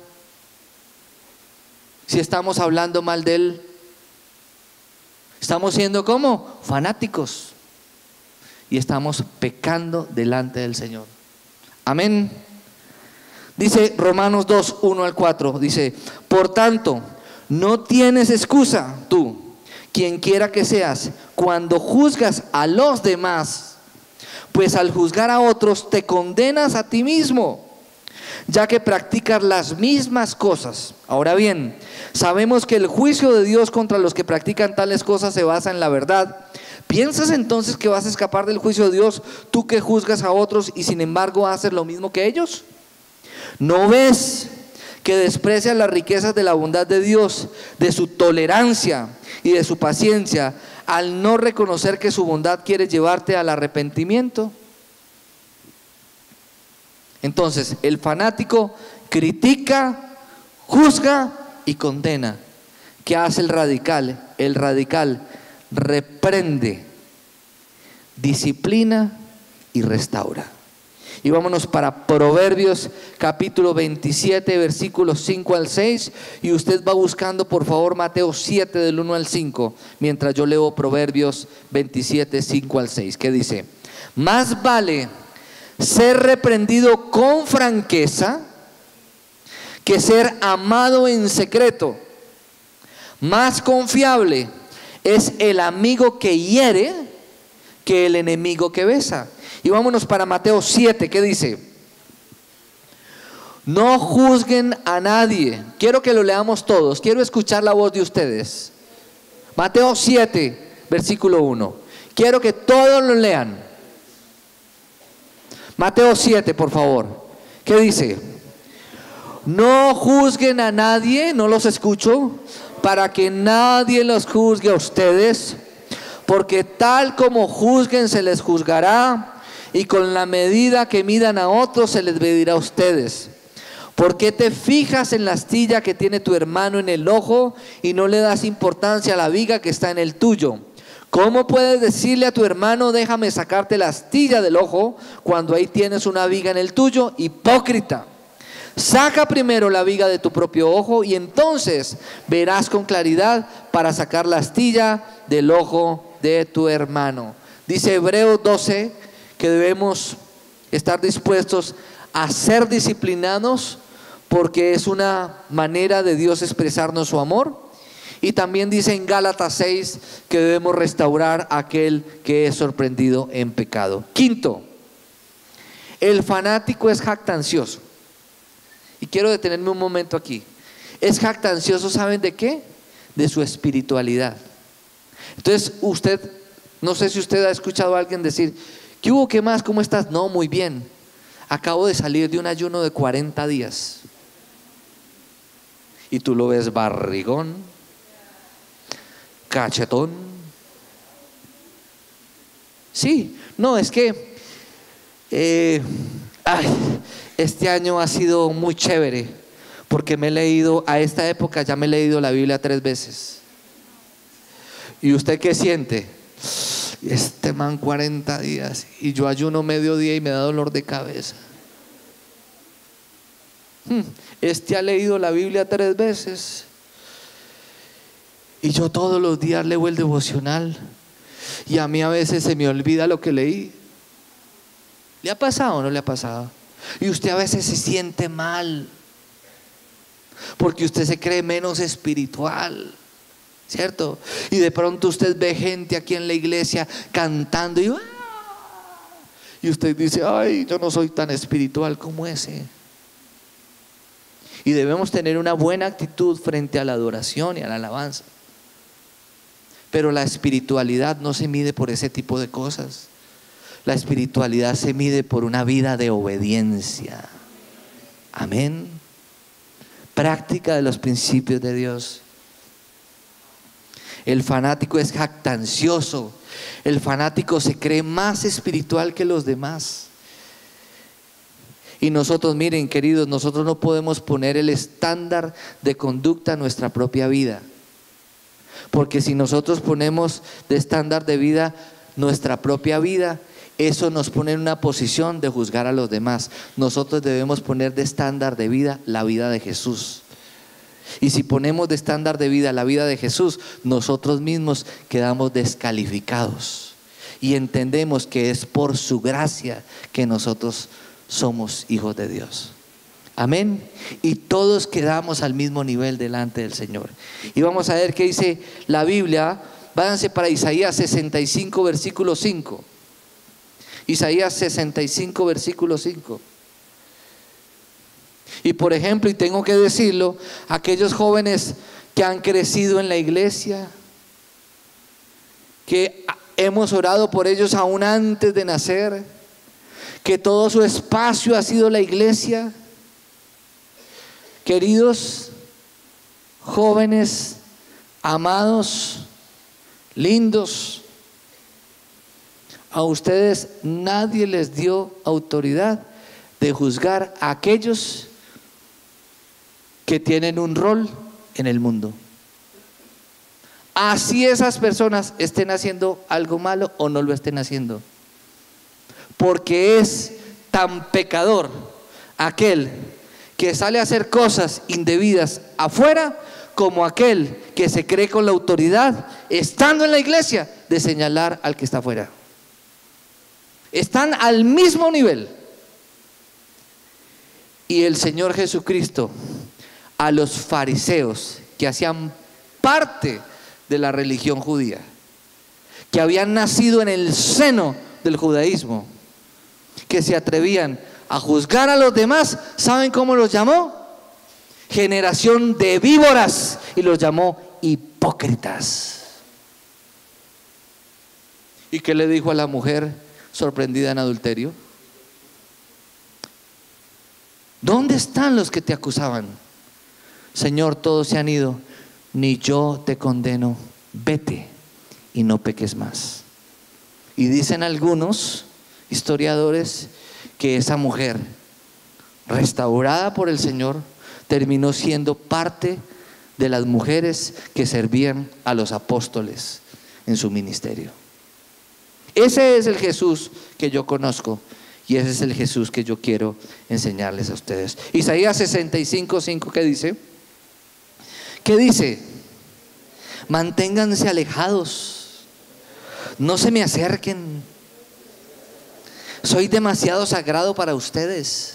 si estamos hablando mal de él? Estamos siendo como fanáticos y estamos pecando delante del Señor. Amén. Dice Romanos dos, uno al cuatro, dice: por tanto, no tienes excusa tú, quien quiera que seas, cuando juzgas a los demás, pues al juzgar a otros te condenas a ti mismo, ya que practicas las mismas cosas. Ahora bien, sabemos que el juicio de Dios contra los que practican tales cosas se basa en la verdad. ¿Piensas entonces que vas a escapar del juicio de Dios, tú que juzgas a otros y sin embargo haces lo mismo que ellos? ¿No ves que desprecias las riquezas de la bondad de Dios, de su tolerancia y de su paciencia, al no reconocer que su bondad quiere llevarte al arrepentimiento? Entonces, el fanático critica, juzga y condena. ¿Qué hace el radical? El radical reprende, disciplina y restaura. Y vámonos para Proverbios capítulo veintisiete, versículos cinco al seis. Y usted va buscando por favor Mateo siete del uno al cinco, mientras yo leo Proverbios veintisiete, cinco al seis. ¿Qué dice? Más vale ser reprendido con franqueza que ser amado en secreto. Más confiable es el amigo que hiere que el enemigo que besa. Y vámonos para Mateo siete, ¿qué dice? No juzguen a nadie. Quiero que lo leamos todos, quiero escuchar la voz de ustedes. Mateo siete, versículo uno. Quiero que todos lo lean. Mateo siete, por favor. ¿Qué dice? No juzguen a nadie, no los escucho, para que nadie los juzgue a ustedes, porque tal como juzguen se les juzgará, y con la medida que midan a otros se les medirá a ustedes. ¿Por qué te fijas en la astilla que tiene tu hermano en el ojo y no le das importancia a la viga que está en el tuyo? ¿Cómo puedes decirle a tu hermano, déjame sacarte la astilla del ojo, cuando ahí tienes una viga en el tuyo? Hipócrita. Saca primero la viga de tu propio ojo y entonces verás con claridad para sacar la astilla del ojo de tu hermano. Dice Hebreos doce que debemos estar dispuestos a ser disciplinados, porque es una manera de Dios expresarnos su amor. Y también dice en Gálatas seis que debemos restaurar a aquel que es sorprendido en pecado. Quinto, el fanático es jactancioso. Y quiero detenerme un momento aquí. Es jactancioso, ¿saben de qué? De su espiritualidad. Entonces usted, no sé si usted ha escuchado a alguien decir, ¿qué hubo? ¿Qué más? ¿Cómo estás? No, muy bien. Acabo de salir de un ayuno de cuarenta días. Y tú lo ves barrigón, cachetón. Sí, no, es que eh, ay, este año ha sido muy chévere, porque me he leído, a esta época ya me he leído la Biblia tres veces. ¿Y usted qué siente? Este man cuarenta días y yo ayuno mediodía y me da dolor de cabeza. Este ha leído la Biblia tres veces y yo todos los días leo el devocional y a mí a veces se me olvida lo que leí. ¿Le ha pasado o no le ha pasado? Y usted a veces se siente mal porque usted se cree menos espiritual, ¿cierto? Y de pronto usted ve gente aquí en la iglesia cantando y, y usted dice, ay, yo no soy tan espiritual como ese. Y debemos tener una buena actitud frente a la adoración y a la alabanza. Pero la espiritualidad no se mide por ese tipo de cosas. La espiritualidad se mide por una vida de obediencia. Amén. Práctica de los principios de Dios. El fanático es jactancioso. El fanático se cree más espiritual que los demás. Y nosotros, miren, queridos, nosotros no podemos poner el estándar de conducta en nuestra propia vida. Porque si nosotros ponemos de estándar de vida nuestra propia vida, eso nos pone en una posición de juzgar a los demás. Nosotros debemos poner de estándar de vida la vida de Jesús. Y si ponemos de estándar de vida la vida de Jesús, nosotros mismos quedamos descalificados. Y entendemos que es por su gracia que nosotros somos hijos de Dios. Amén. Y todos quedamos al mismo nivel delante del Señor. Y vamos a ver qué dice la Biblia. Váyanse para Isaías sesenta y cinco, versículo cinco. Isaías sesenta y cinco, versículo cinco. Y por ejemplo, y tengo que decirlo, aquellos jóvenes que han crecido en la iglesia, que hemos orado por ellos aún antes de nacer, que todo su espacio ha sido la iglesia. Queridos jóvenes, amados, lindos, a ustedes nadie les dio autoridad de juzgar a aquellos que tienen un rol en el mundo. Así esas personas estén haciendo algo malo o no lo estén haciendo. Porque es tan pecador aquel que sale a hacer cosas indebidas afuera, como aquel que se cree con la autoridad, estando en la iglesia, de señalar al que está afuera. Están al mismo nivel. Y el Señor Jesucristo, a los fariseos que hacían parte de la religión judía, que habían nacido en el seno del judaísmo, que se atrevían a juzgar a los demás, ¿saben cómo los llamó? Generación de víboras, y los llamó hipócritas. ¿Y qué le dijo a la mujer sorprendida en adulterio? ¿Dónde están los que te acusaban? Señor, todos se han ido, ni yo te condeno, vete y no peques más. Y dicen algunos historiadores que esa mujer, restaurada por el Señor, terminó siendo parte de las mujeres que servían a los apóstoles en su ministerio. Ese es el Jesús que yo conozco, y ese es el Jesús que yo quiero enseñarles a ustedes. Isaías sesenta y cinco, cinco, ¿qué dice? ¿Qué dice? Manténganse alejados, no se me acerquen, soy demasiado sagrado para ustedes.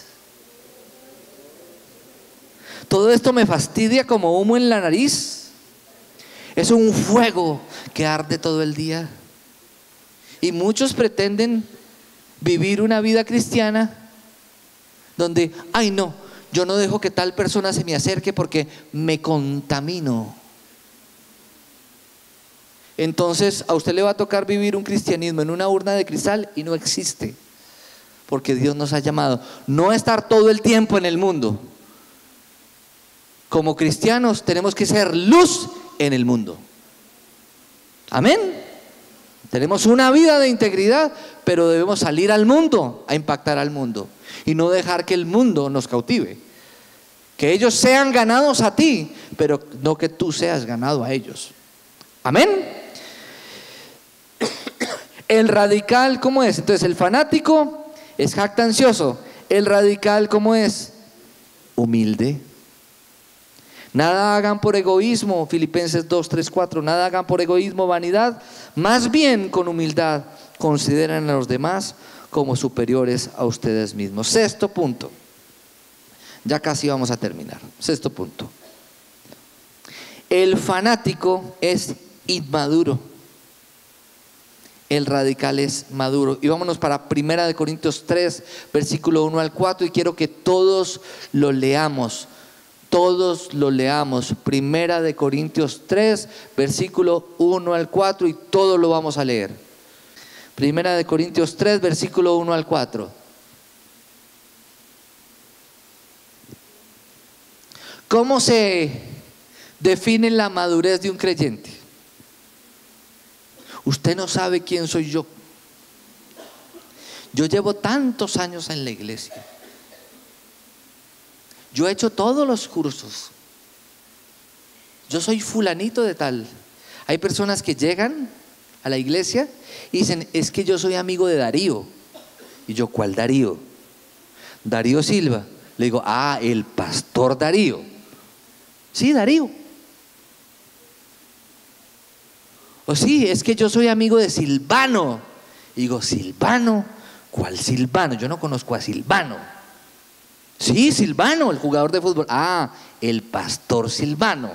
Todo esto me fastidia como humo en la nariz. Es un fuego que arde todo el día. Y muchos pretenden vivir una vida cristiana donde, ay no, yo no dejo que tal persona se me acerque porque me contamino. Entonces a usted le va a tocar vivir un cristianismo en una urna de cristal, y no existe, porque Dios nos ha llamado no a estar todo el tiempo en el mundo. Como cristianos tenemos que ser luz en el mundo. Amén. Tenemos una vida de integridad, pero debemos salir al mundo a impactar al mundo y no dejar que el mundo nos cautive. Que ellos sean ganados a ti, pero no que tú seas ganado a ellos. Amén. El radical, ¿cómo es? Entonces el fanático es jactancioso. El radical, ¿cómo es? Humilde. Nada hagan por egoísmo, Filipenses dos, tres, cuatro. Nada hagan por egoísmo, vanidad. Más bien con humildad consideren a los demás como superiores a ustedes mismos. Sexto punto. Ya casi vamos a terminar. Sexto punto. El fanático es inmaduro. El radical es maduro. Y vámonos para Primera de Corintios tres, versículo uno al cuatro. Y quiero que todos lo leamos. Todos lo leamos. Primera de Corintios tres, versículo uno al cuatro, y todos lo vamos a leer. Primera de Corintios tres, versículo uno al cuatro. ¿Cómo se define la madurez de un creyente? Usted no sabe quién soy yo. Yo llevo tantos años en la iglesia. Yo he hecho todos los cursos. Yo soy fulanito de tal. Hay personas que llegan a la iglesia y dicen, es que yo soy amigo de Darío. Y yo, ¿cuál Darío? Darío Silva. Le digo, ah, el pastor Darío. Sí, Darío. O sí, es que yo soy amigo de Silvano. Y digo, ¿Silvano? ¿Cuál Silvano? Yo no conozco a Silvano. Sí, Silvano, el jugador de fútbol. Ah, el pastor Silvano.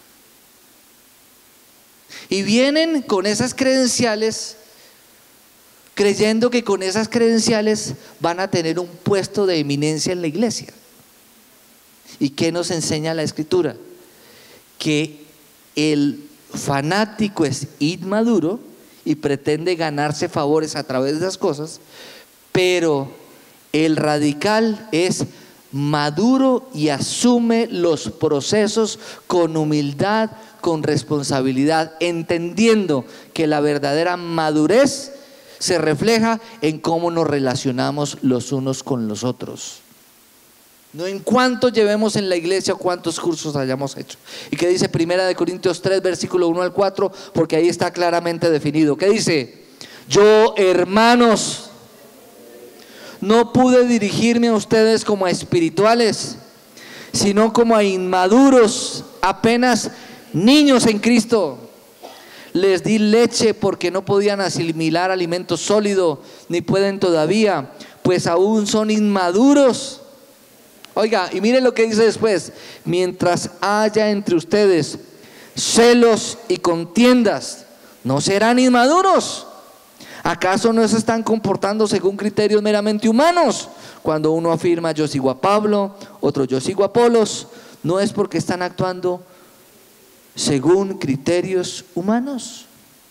Y vienen con esas credenciales, creyendo que con esas credenciales van a tener un puesto de eminencia en la iglesia. ¿Y qué nos enseña la Escritura? Que el fanático es inmaduro y pretende ganarse favores a través de esas cosas, pero el radical es maduro y asume los procesos con humildad, con responsabilidad, entendiendo que la verdadera madurez se refleja en cómo nos relacionamos los unos con los otros, no en cuánto llevemos en la iglesia o cuántos cursos hayamos hecho. ¿Y qué dice Primera de Corintios tres, versículo uno al cuatro? Porque ahí está claramente definido. ¿Qué dice? Yo, hermanos, no pude dirigirme a ustedes como a espirituales, sino como a inmaduros, apenas niños en Cristo. Les di leche porque no podían asimilar alimento sólido, ni pueden todavía, pues aún son inmaduros. Oiga, y miren lo que dice después: mientras haya entre ustedes celos y contiendas, ¿no serán inmaduros? ¿Acaso no se están comportando según criterios meramente humanos? Cuando uno afirma yo sigo a Pablo, otro yo sigo a Apolos, no es porque están actuando según criterios humanos.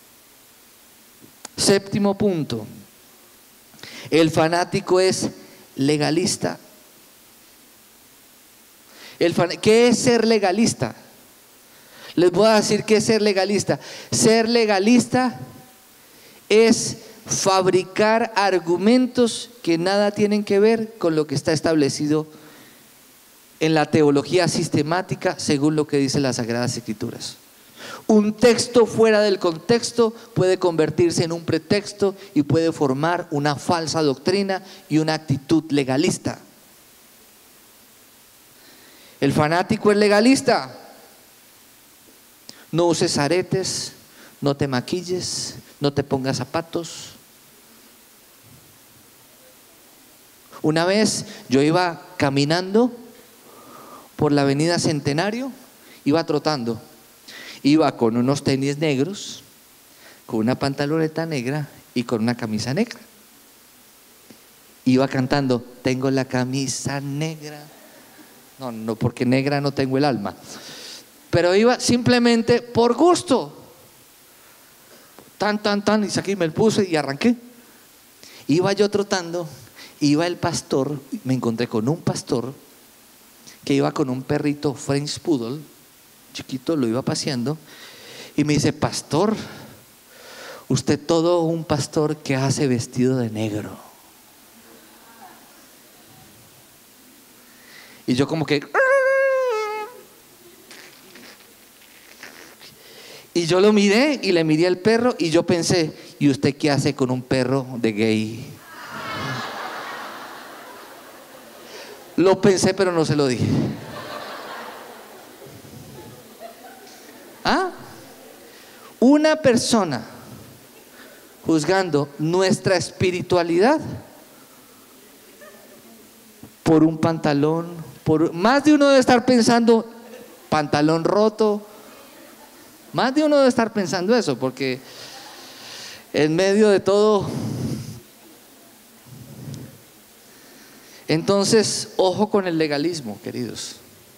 Séptimo punto, el fanático es legalista. El fan... ¿Qué es ser legalista? Les voy a decir qué es ser legalista. Ser legalista es fabricar argumentos que nada tienen que ver con lo que está establecido en la teología sistemática según lo que dicen las Sagradas Escrituras. Un texto fuera del contexto puede convertirse en un pretexto y puede formar una falsa doctrina y una actitud legalista. El fanático es legalista. No uses aretes, no te maquilles, no te pongas zapatos. Una vez yo iba caminando por la avenida Centenario, iba trotando, iba con unos tenis negros, con una pantaloneta negra y con una camisa negra. Iba cantando, tengo la camisa negra. No, no, porque negra no tengo el alma. Pero iba simplemente por gusto. Tan, tan, tan, y saqué, me puse y arranqué. Iba yo trotando, iba el pastor, me encontré con un pastor que iba con un perrito French Poodle, chiquito, lo iba paseando, y me dice, pastor, usted todo un pastor que hace vestido de negro. Y yo como que... Y yo lo miré y le miré al perro y yo pensé, ¿y usted qué hace con un perro de gay? Lo pensé, pero no se lo dije. ¿Ah? Una persona juzgando nuestra espiritualidad por un pantalón, por más de uno debe estar pensando pantalón roto. Más de uno debe estar pensando eso, porque en medio de todo. Entonces, ojo con el legalismo, queridos.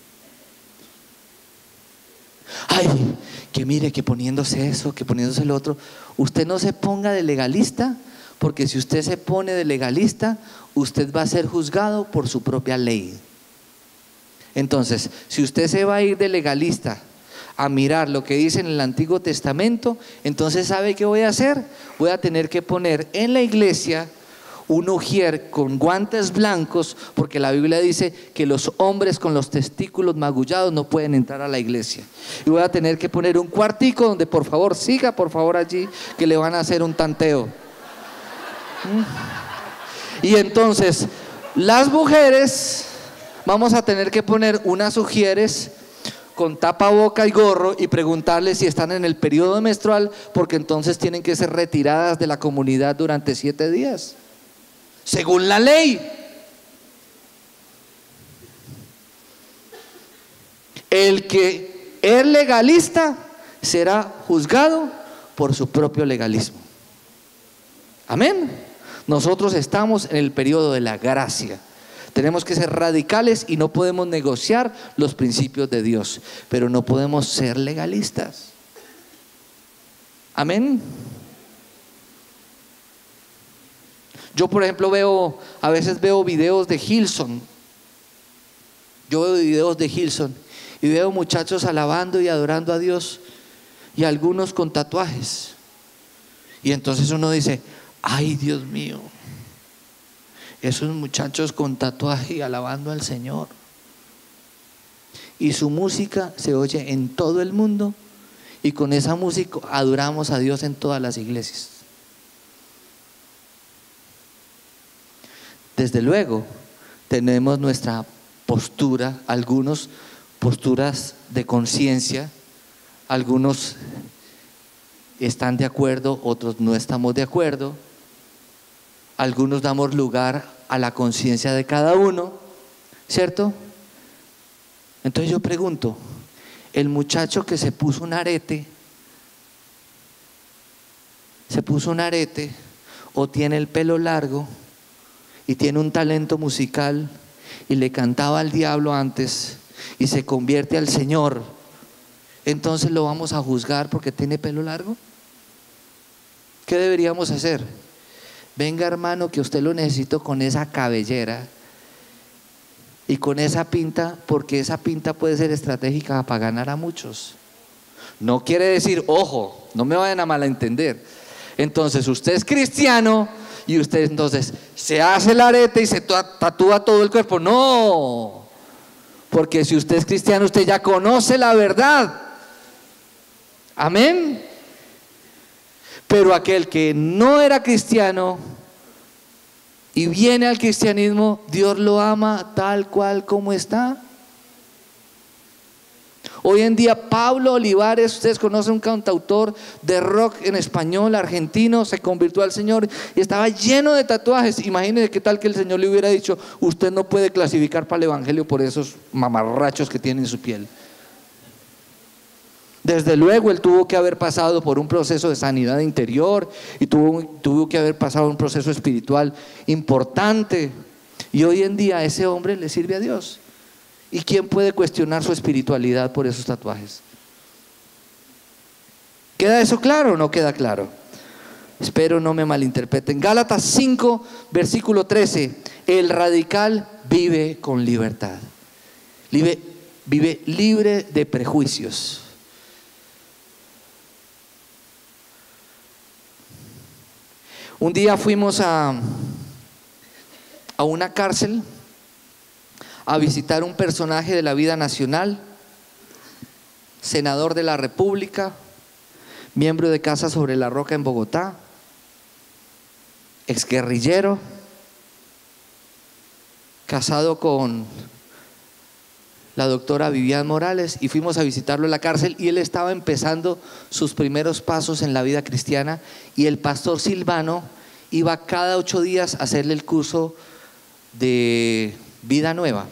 Ay, que mire, que poniéndose eso, que poniéndose lo otro. Usted no se ponga de legalista, porque si usted se pone de legalista, usted va a ser juzgado por su propia ley. Entonces, si usted se va a ir de legalista a mirar lo que dice en el Antiguo Testamento, entonces ¿sabe qué voy a hacer? Voy a tener que poner en la iglesia un ujier con guantes blancos, porque la Biblia dice que los hombres con los testículos magullados no pueden entrar a la iglesia. Y voy a tener que poner un cuartico donde por favor siga por favor allí, que le van a hacer un tanteo. Y entonces las mujeres vamos a tener que poner unas ujieres con tapaboca y gorro y preguntarles si están en el periodo menstrual, porque entonces tienen que ser retiradas de la comunidad durante siete días, según la ley. El que es legalista será juzgado por su propio legalismo. Amén. Nosotros estamos en el periodo de la gracia. Tenemos que ser radicales y no podemos negociar los principios de Dios, pero no podemos ser legalistas. Amén. Yo, por ejemplo, veo, a veces veo videos de Hillsong. Yo veo videos de Hillsong y veo muchachos alabando y adorando a Dios y algunos con tatuajes. Y entonces uno dice, ay, Dios mío, esos muchachos con tatuaje y alabando al Señor. Y su música se oye en todo el mundo y con esa música adoramos a Dios en todas las iglesias. Desde luego, tenemos nuestra postura, algunos posturas de conciencia, algunos están de acuerdo, otros no estamos de acuerdo, algunos damos lugar a la conciencia de cada uno, ¿cierto? Entonces yo pregunto, el muchacho que se puso un arete, se puso un arete o tiene el pelo largo y tiene un talento musical y le cantaba al diablo antes y se convierte al Señor, entonces lo vamos a juzgar porque tiene pelo largo? ¿Qué deberíamos hacer? Venga, hermano, que usted lo necesito con esa cabellera y con esa pinta, porque esa pinta puede ser estratégica para ganar a muchos. No quiere decir, ojo, no me vayan a malentender. Entonces usted es cristiano y usted entonces se hace el arete y se tatúa todo el cuerpo. No, porque si usted es cristiano, usted ya conoce la verdad. Amén. Pero aquel que no era cristiano y viene al cristianismo, Dios lo ama tal cual como está. Hoy en día Pablo Olivares, ustedes conocen, un cantautor de rock en español argentino, se convirtió al Señor y estaba lleno de tatuajes. Imagínense qué tal que el Señor le hubiera dicho: usted no puede clasificar para el evangelio por esos mamarrachos que tiene en su piel. Desde luego él tuvo que haber pasado por un proceso de sanidad interior y tuvo, tuvo que haber pasado un proceso espiritual importante, y hoy en día ese hombre le sirve a Dios. ¿Y quién puede cuestionar su espiritualidad por esos tatuajes? ¿Queda eso claro o no queda claro? Espero no me malinterpreten. Gálatas cinco, versículo trece. El radical vive con libertad. Vive, vive libre de prejuicios. Un día fuimos a, a una cárcel a visitar un personaje de la vida nacional, senador de la República, miembro de Casa sobre la Roca en Bogotá, exguerrillero, casado con la doctora Vivian Morales, y fuimos a visitarlo en la cárcel y él estaba empezando sus primeros pasos en la vida cristiana, y el pastor Silvano iba cada ocho días a hacerle el curso de vida nueva.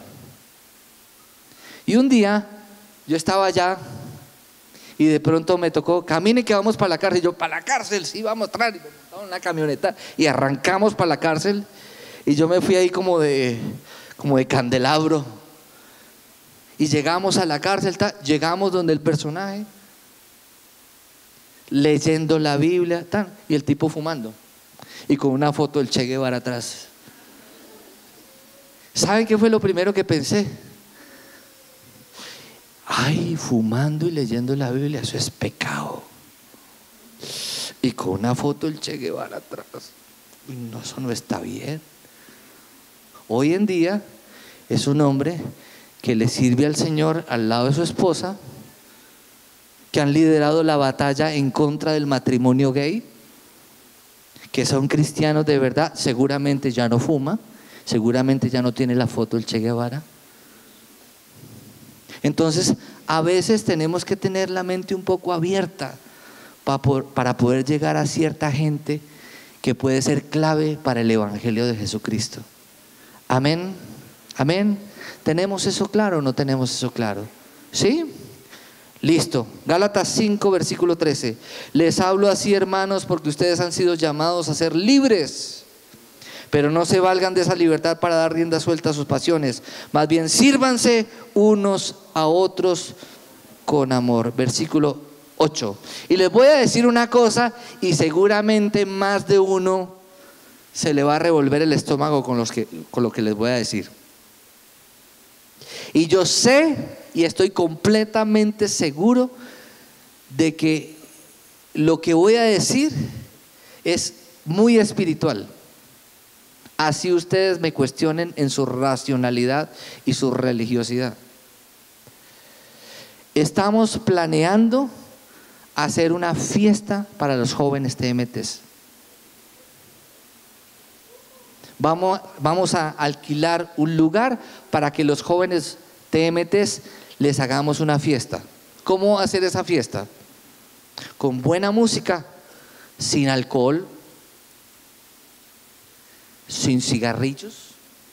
Y un día yo estaba allá y de pronto me tocó: camine que vamos para la cárcel. Y yo: para la cárcel, sí, vamos a entrar. Y me montaron en una camioneta y arrancamos para la cárcel, y yo me fui ahí como de, como de candelabro. Y llegamos a la cárcel, ta, llegamos donde el personaje, leyendo la Biblia, ta, y el tipo fumando y con una foto del Che Guevara atrás. ¿Saben qué fue lo primero que pensé? Ay, fumando y leyendo la Biblia, eso es pecado. Y con una foto del Che Guevara atrás. No, eso no está bien. Hoy en día es un hombre que le sirve al Señor al lado de su esposa, que han liderado la batalla en contra del matrimonio gay, que son cristianos de verdad. Seguramente ya no fuma, seguramente ya no tiene la foto del Che Guevara. Entonces, a veces tenemos que tener la mente un poco abierta para poder llegar a cierta gente que puede ser clave para el evangelio de Jesucristo. Amén, amén. ¿Tenemos eso claro o no tenemos eso claro? ¿Sí? Listo. Gálatas cinco, versículo trece. Les hablo así, hermanos, porque ustedes han sido llamados a ser libres, pero no se valgan de esa libertad para dar rienda suelta a sus pasiones. Más bien sírvanse unos a otros con amor. Versículo ocho. Y les voy a decir una cosa, y seguramente más de uno se le va a revolver el estómago con, los que, con lo que les voy a decir. Y yo sé y estoy completamente seguro de que lo que voy a decir es muy espiritual. Así ustedes me cuestionen en su racionalidad y su religiosidad. Estamos planeando hacer una fiesta para los jóvenes T M Ts. Vamos, vamos a alquilar un lugar para que los jóvenes T M Ts les hagamos una fiesta. ¿Cómo hacer esa fiesta? Con buena música, sin alcohol, sin cigarrillos,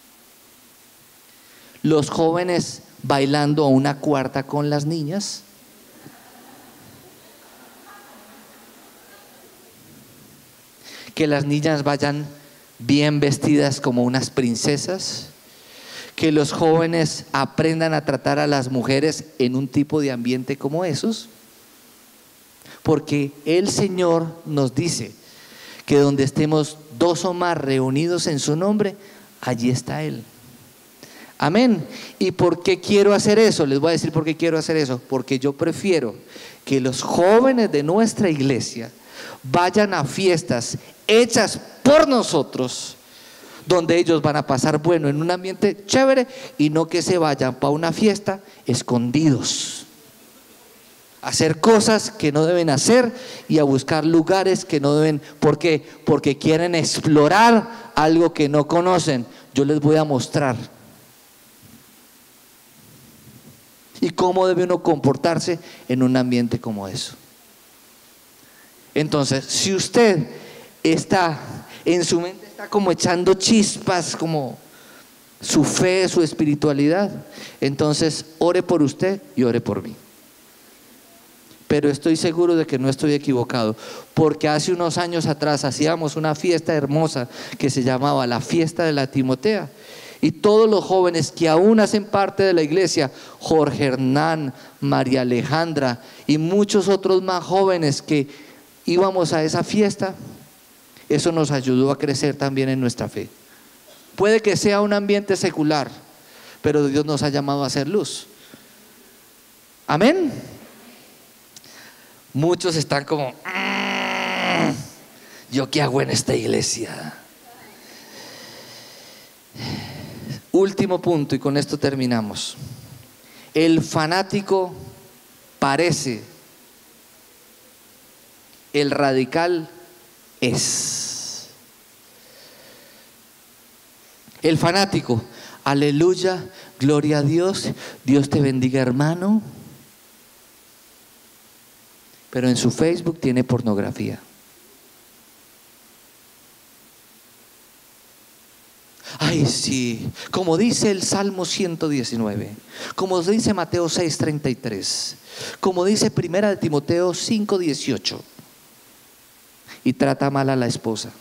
los jóvenes bailando a una cuarta con las niñas, que las niñas vayan bien vestidas como unas princesas, que los jóvenes aprendan a tratar a las mujeres en un tipo de ambiente como esos, porque el Señor nos dice que donde estemos dos o más reunidos en su nombre, allí está Él. Amén. ¿Y por qué quiero hacer eso? Les voy a decir por qué quiero hacer eso. Porque yo prefiero que los jóvenes de nuestra iglesia vayan a fiestas hechas por nosotros, donde ellos van a pasar bueno en un ambiente chévere, y no que se vayan para una fiesta escondidos, a hacer cosas que no deben hacer y a buscar lugares que no deben. ¿Por qué? Porque quieren explorar algo que no conocen. Yo les voy a mostrar. ¿Y cómo debe uno comportarse en un ambiente como eso? Entonces, si usted está en su mente, está como echando chispas, como su fe, su espiritualidad, entonces ore por usted y ore por mí. Pero estoy seguro de que no estoy equivocado, porque hace unos años atrás hacíamos una fiesta hermosa que se llamaba la fiesta de la Timotea. Y todos los jóvenes que aún hacen parte de la iglesia, Jorge Hernán, María Alejandra y muchos otros más jóvenes que íbamos a esa fiesta, eso nos ayudó a crecer también en nuestra fe. Puede que sea un ambiente secular, pero Dios nos ha llamado a hacer luz. Amén. Muchos están como, ¿yo qué hago en esta iglesia? Último punto, y con esto terminamos. El fanático parece, el radical es. El fanático, aleluya, gloria a Dios, Dios te bendiga, hermano. Pero en su Facebook tiene pornografía. Ay, sí, como dice el Salmo ciento diecinueve, como dice Mateo seis treinta y tres, como dice Primera de Timoteo cinco dieciocho, y trata mal a la esposa.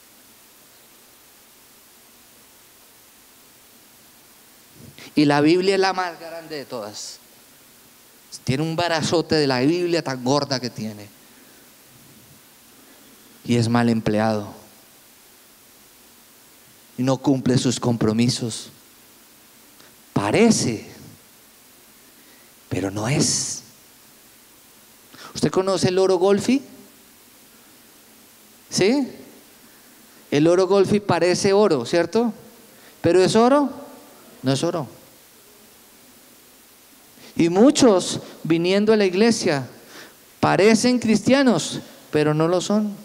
Y la Biblia es la más grande de todas. Tiene un brazote de la Biblia tan gorda que tiene, y es mal empleado y no cumple sus compromisos. Parece, pero no es. ¿Usted conoce el oro golfi? ¿Sí? El oro golfi parece oro, ¿cierto? ¿Pero es oro? No es oro. Y muchos viniendo a la iglesia parecen cristianos, pero no lo son.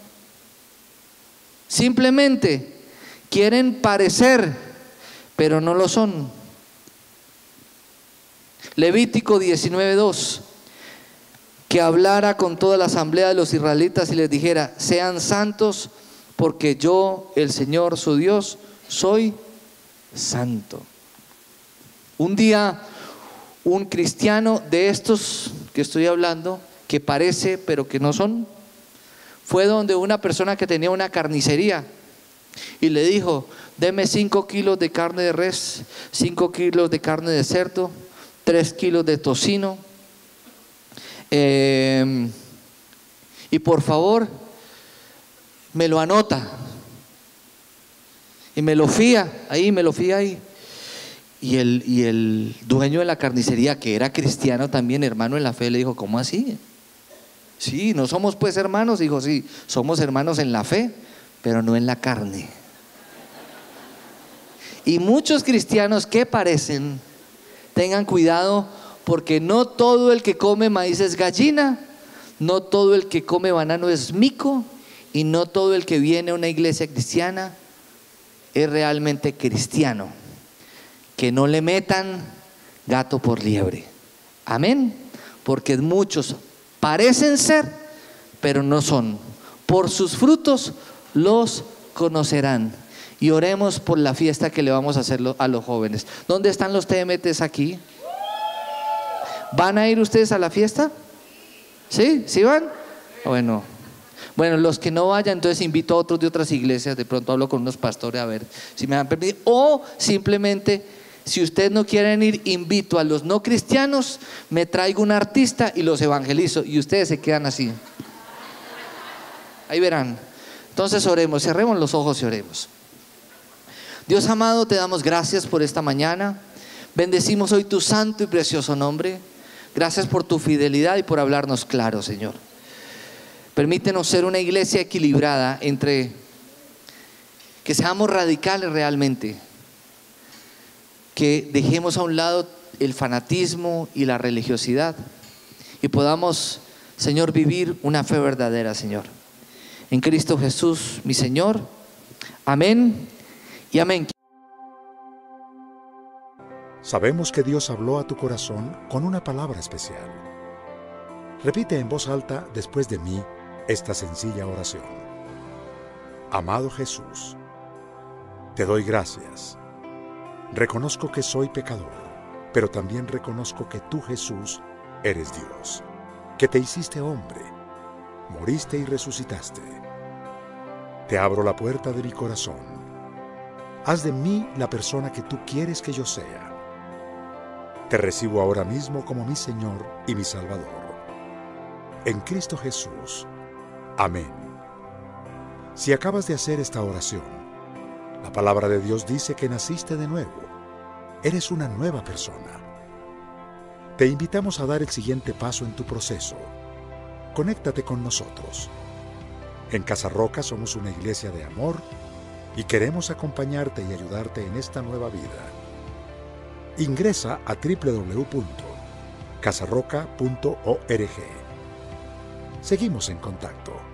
Simplemente quieren parecer, pero no lo son. Levítico diecinueve dos, que hablara con toda la asamblea de los israelitas y les dijera: sean santos, porque yo, el Señor su Dios, soy santo. Un día, un cristiano de estos que estoy hablando, que parece pero que no son, fue donde una persona que tenía una carnicería y le dijo: deme cinco kilos de carne de res, cinco kilos de carne de cerdo, tres kilos de tocino, eh, y por favor me lo anota y me lo fía ahí, me lo fía ahí. Y el, y el dueño de la carnicería, que era cristiano también, hermano en la fe, le dijo: ¿cómo así? Sí, no somos pues hermanos. Dijo: sí, somos hermanos en la fe, pero no en la carne. Y muchos cristianos que parecen, tengan cuidado, porque no todo el que come maíz es gallina, no todo el que come banano es mico, y no todo el que viene a una iglesia cristiana es realmente cristiano. Que no le metan gato por liebre. Amén. Porque muchos parecen ser, pero no son. Por sus frutos los conocerán. Y oremos por la fiesta que le vamos a hacer a los jóvenes. ¿Dónde están los T M Ts aquí? ¿Van a ir ustedes a la fiesta? ¿Sí? ¿Sí van? Bueno, Bueno, los que no vayan, entonces invito a otros de otras iglesias, de pronto hablo con unos pastores a ver si me dan permiso. O simplemente, si ustedes no quieren ir, invito a los no cristianos, me traigo un artista y los evangelizo y ustedes se quedan así. Ahí verán. Entonces oremos, cerremos los ojos y oremos. Dios amado, te damos gracias por esta mañana. Bendecimos hoy tu santo y precioso nombre. Gracias por tu fidelidad y por hablarnos claro, Señor. Permítenos ser una iglesia equilibrada entre que seamos radicales realmente, que dejemos a un lado el fanatismo y la religiosidad y podamos, Señor, vivir una fe verdadera, Señor. En Cristo Jesús, mi Señor. Amén y amén. Sabemos que Dios habló a tu corazón con una palabra especial. Repite en voz alta después de mí esta sencilla oración. Amado Jesús, te doy gracias. Reconozco que soy pecador, pero también reconozco que tú, Jesús, eres Dios, que te hiciste hombre, moriste y resucitaste. Te abro la puerta de mi corazón. Haz de mí la persona que tú quieres que yo sea. Te recibo ahora mismo como mi Señor y mi Salvador. En Cristo Jesús. Amén. Si acabas de hacer esta oración, la palabra de Dios dice que naciste de nuevo. Eres una nueva persona. Te invitamos a dar el siguiente paso en tu proceso. Conéctate con nosotros. En Casa Roca somos una iglesia de amor y queremos acompañarte y ayudarte en esta nueva vida. Ingresa a doble u doble u doble u punto casa roca punto org. Seguimos en contacto.